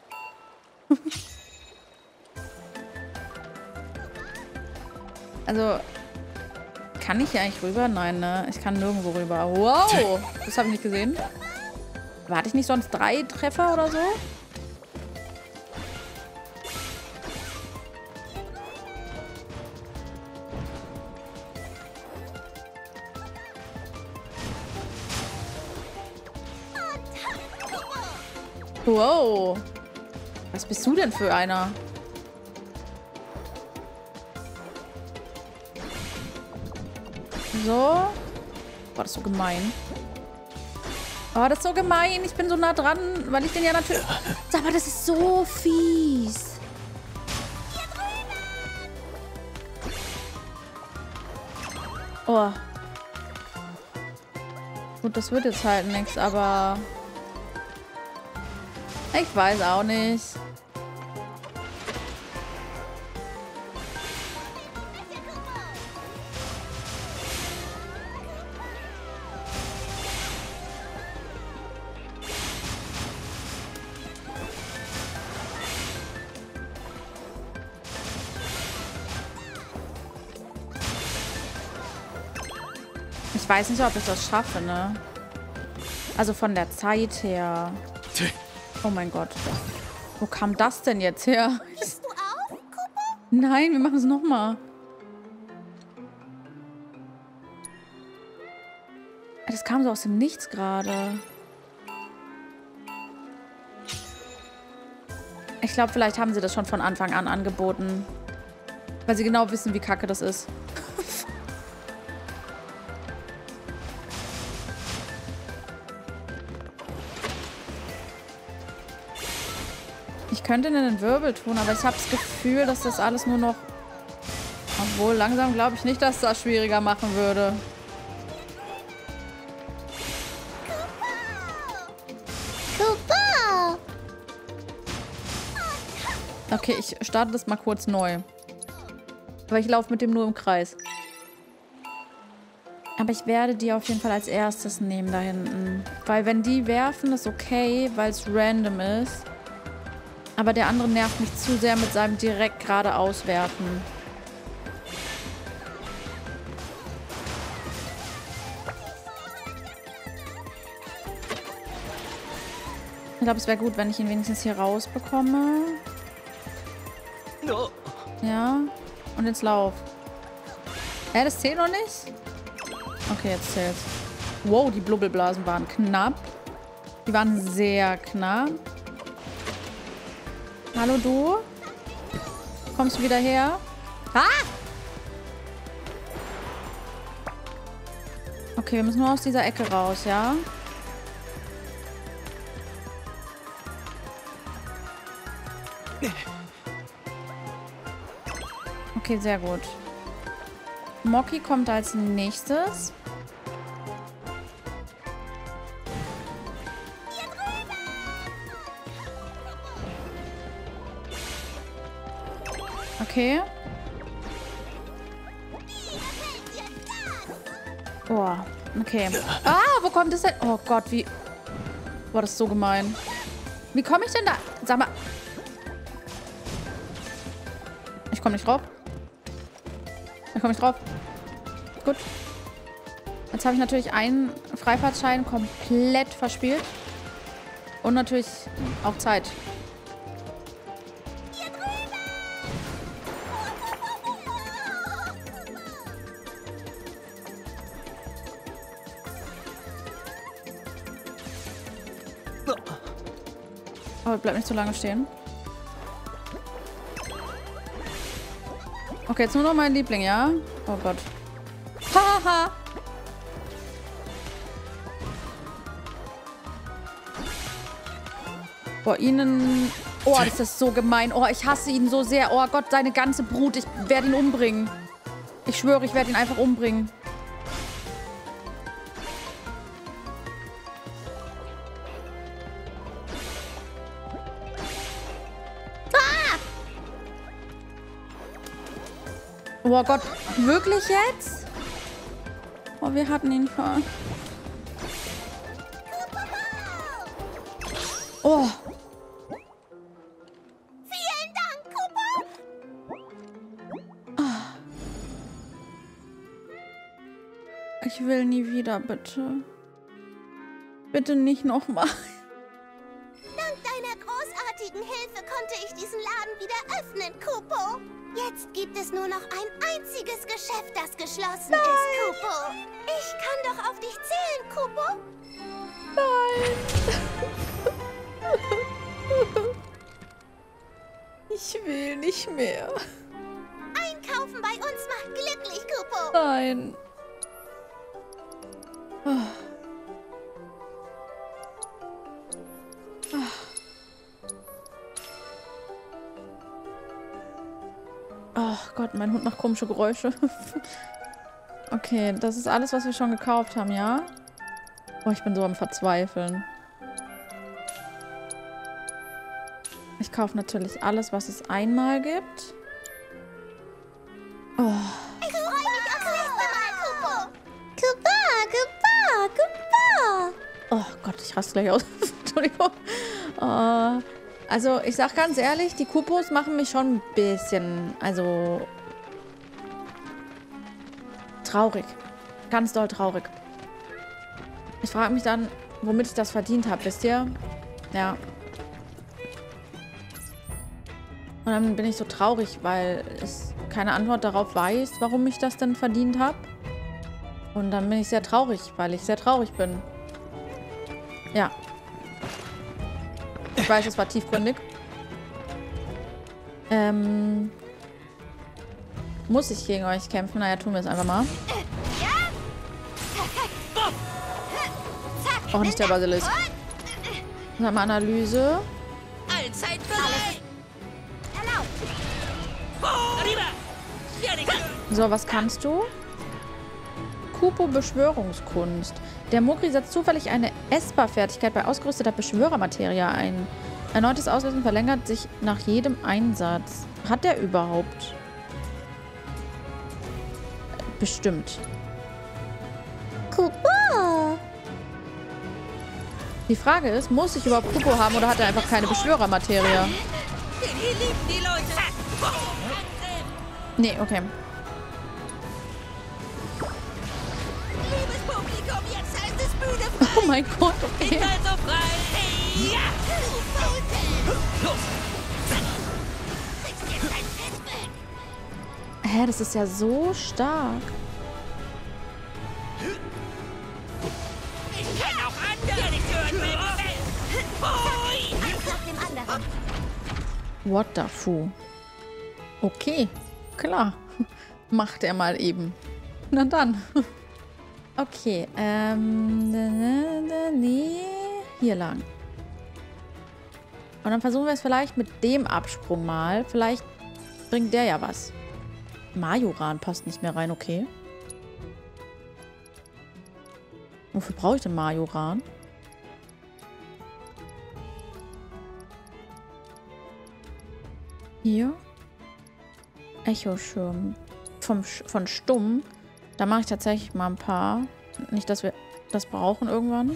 Also, kann ich hier eigentlich rüber? Nein, ne? Ich kann nirgendwo rüber. Wow! Das habe ich nicht gesehen. Warte ich nicht sonst 3 Treffer oder so? Wow. Was bist du denn für einer? So. Boah, das ist so gemein. Oh, das ist so gemein. Ich bin so nah dran, weil ich den ja natürlich... Sag mal, das ist so fies. Oh. Gut, das wird jetzt halt nichts, aber... Ich weiß auch nicht. Ich weiß nicht, ob ich das schaffe, ne? Also von der Zeit her. Oh mein Gott. Wo kam das denn jetzt her? Bist du auf, Kupo? Nein, wir machen es nochmal. Das kam so aus dem Nichts gerade. Ich glaube, vielleicht haben sie das schon von Anfang an angeboten. Weil sie genau wissen, wie kacke das ist. Ich könnte in den Wirbel tun, aber ich habe das Gefühl, dass das alles nur noch... Obwohl, langsam glaube ich nicht, dass das schwieriger machen würde. Kupo! Okay, ich starte das mal kurz neu. Aber ich laufe mit dem nur im Kreis. Aber ich werde die auf jeden Fall als erstes nehmen da hinten. Weil wenn die werfen, ist okay, weil es random ist. Aber der andere nervt mich zu sehr mit seinem direkt geradeaus werfen. Ich glaube, es wäre gut, wenn ich ihn wenigstens hier rausbekomme. Ja. Und jetzt lauf. Das zählt noch nicht? Okay, jetzt zählt's. Wow, die Blubbelblasen waren knapp. Die waren sehr knapp. Hallo, du? Kommst du wieder her? Ah! Okay, wir müssen nur aus dieser Ecke raus, ja? Okay, sehr gut. Moki kommt als nächstes. Okay. Oh, okay. Ah, wo kommt es denn? Oh Gott, wie... Boah, das ist so gemein. Wie komme ich denn da? Sag mal. Ich komme nicht drauf. Ich komme nicht drauf. Gut. Jetzt habe ich natürlich einen Freifahrtschein komplett verspielt. Und natürlich auch Zeit. Aber bleib nicht zu lange stehen. Okay, jetzt nur noch mein Liebling, ja? Oh Gott. Haha! Boah, ihnen... Oh, das ist so gemein. Oh, ich hasse ihn so sehr. Oh Gott, seine ganze Brut. Ich werde ihn umbringen. Ich schwöre, ich werde ihn einfach umbringen. Oh Gott, wirklich jetzt? Oh, wir hatten ihn vor. Oh. Vielen Dank, Kupo. Ah. Ich will nie wieder, bitte. Bitte nicht nochmal. Dank deiner großartigen Hilfe konnte ich diesen Laden wieder öffnen, Kupo. Jetzt gibt es nur noch ein einziges Geschäft, das geschlossen ist, Kupo. Ich kann doch auf dich zählen, Kupo. Nein. Ich will nicht mehr. Einkaufen bei uns macht glücklich, Kupo. Nein. Oh. Oh Gott, mein Hund macht komische Geräusche. Okay, das ist alles, was wir schon gekauft haben, ja? Oh, ich bin so am Verzweifeln. Ich kaufe natürlich alles, was es einmal gibt. Oh. Ich freue mich aufs nächste Mal, Kupo. Kupo. Oh Gott, ich raste gleich aus. Entschuldigung. Also, ich sag ganz ehrlich, die Kupos machen mich schon ein bisschen, also, traurig. Ganz doll traurig. Ich frage mich dann, womit ich das verdient habe, wisst ihr? Ja. Und dann bin ich so traurig, weil ich keine Antwort darauf weiß, warum ich das denn verdient habe. Und dann bin ich sehr traurig, weil ich sehr traurig bin. Ja. Ich weiß, es war tiefgründig. Muss ich gegen euch kämpfen? Naja, tun wir es einfach mal. Oh, nicht der Basilisk. Dann haben wir Analyse. Allzeit bereit! So, was kannst du? Kupo Beschwörungskunst. Der Mokri setzt zufällig eine Esper-Fertigkeit bei ausgerüsteter Beschwörermaterie ein. Erneutes Auslösen verlängert sich nach jedem Einsatz. Hat der überhaupt? Bestimmt. Kupo. Die Frage ist, muss ich überhaupt Kupo haben oder hat er einfach keine Beschwörermaterie? Hier lieben die Leute! Nee, okay. Liebes Publikum, jetzt heißt es Bühne frei! Oh mein Gott, okay. Ich bin so frei! Ja! Los! Kriegst jetzt ein Hä, das ist ja so stark. Ich kann auch andere töten. Eins nach dem anderen. What the fu? Okay, klar. Macht er mal eben. Na dann. Okay, nee, hier lang. Und dann versuchen wir es vielleicht mit dem Absprung mal. Vielleicht bringt der ja was. Majoran passt nicht mehr rein, okay. Wofür brauche ich denn Majoran? Hier. Echoschirm. Von Stumm. Da mache ich tatsächlich mal ein paar. Nicht, dass wir das brauchen irgendwann.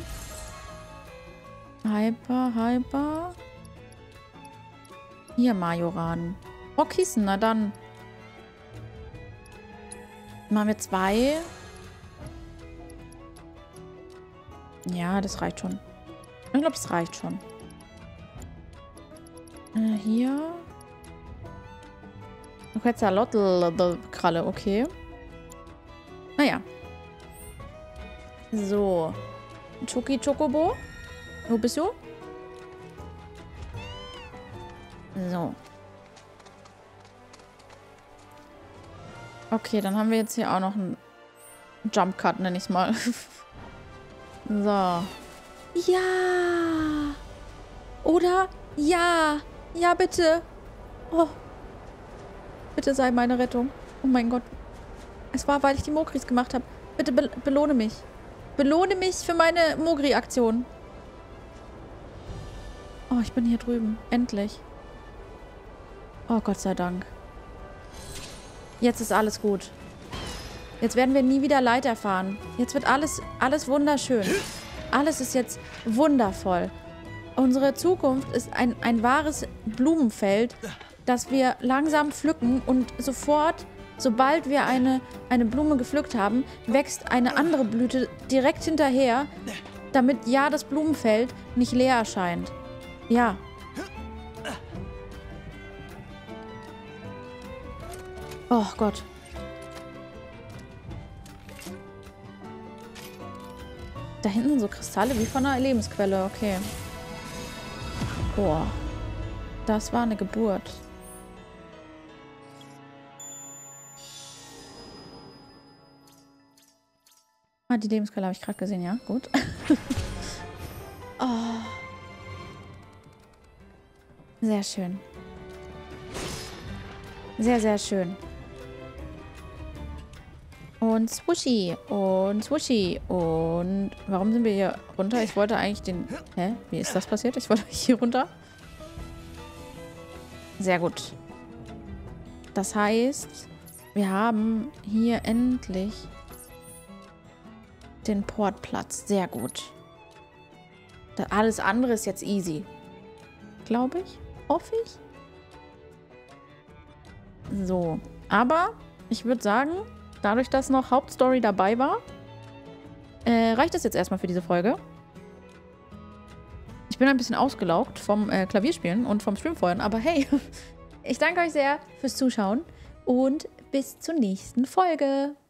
Hyper. Hier, Majoran. Oh, Kissen, na dann. Machen wir 2. Ja, das reicht schon. Ich glaube, es reicht schon. Hier. Kralle, okay. Naja. So. Chuki Chocobo. Wo bist du? So. Okay, dann haben wir jetzt hier auch noch einen Jump Cut, nenne ich es mal. So. Ja. Oder? Ja. Ja, bitte. Oh. Bitte sei meine Rettung. Oh mein Gott. Es war, weil ich die Mogris gemacht habe. Bitte belohne mich. Belohne mich für meine Mogri-Aktion. Oh, ich bin hier drüben. Endlich. Oh, Gott sei Dank. Jetzt ist alles gut. Jetzt werden wir nie wieder Leid erfahren. Jetzt wird alles wunderschön. Alles ist jetzt wundervoll. Unsere Zukunft ist ein wahres Blumenfeld, das wir langsam pflücken und sofort, sobald wir eine Blume gepflückt haben, wächst eine andere Blüte direkt hinterher, damit ja das Blumenfeld nicht leer erscheint. Ja. Oh Gott. Da hinten sind so Kristalle wie von einer Lebensquelle. Okay. Boah. Das war eine Geburt. Ah, die Lebensquelle habe ich gerade gesehen, ja. Gut. Oh. Sehr schön. Sehr, sehr schön. Und Swooshy. Und Swooshy. Und warum sind wir hier runter? Ich wollte eigentlich den... Hä? Wie ist das passiert? Ich wollte hier runter. Sehr gut. Das heißt, wir haben hier endlich den Portplatz. Sehr gut. Alles andere ist jetzt easy. Glaube ich. Hoffe ich. So. Aber ich würde sagen, dadurch, dass noch Hauptstory dabei war, reicht das jetzt erstmal für diese Folge. Ich bin ein bisschen ausgelaugt vom Klavierspielen und vom Streamfeuern, aber hey, ich danke euch sehr fürs Zuschauen und bis zur nächsten Folge.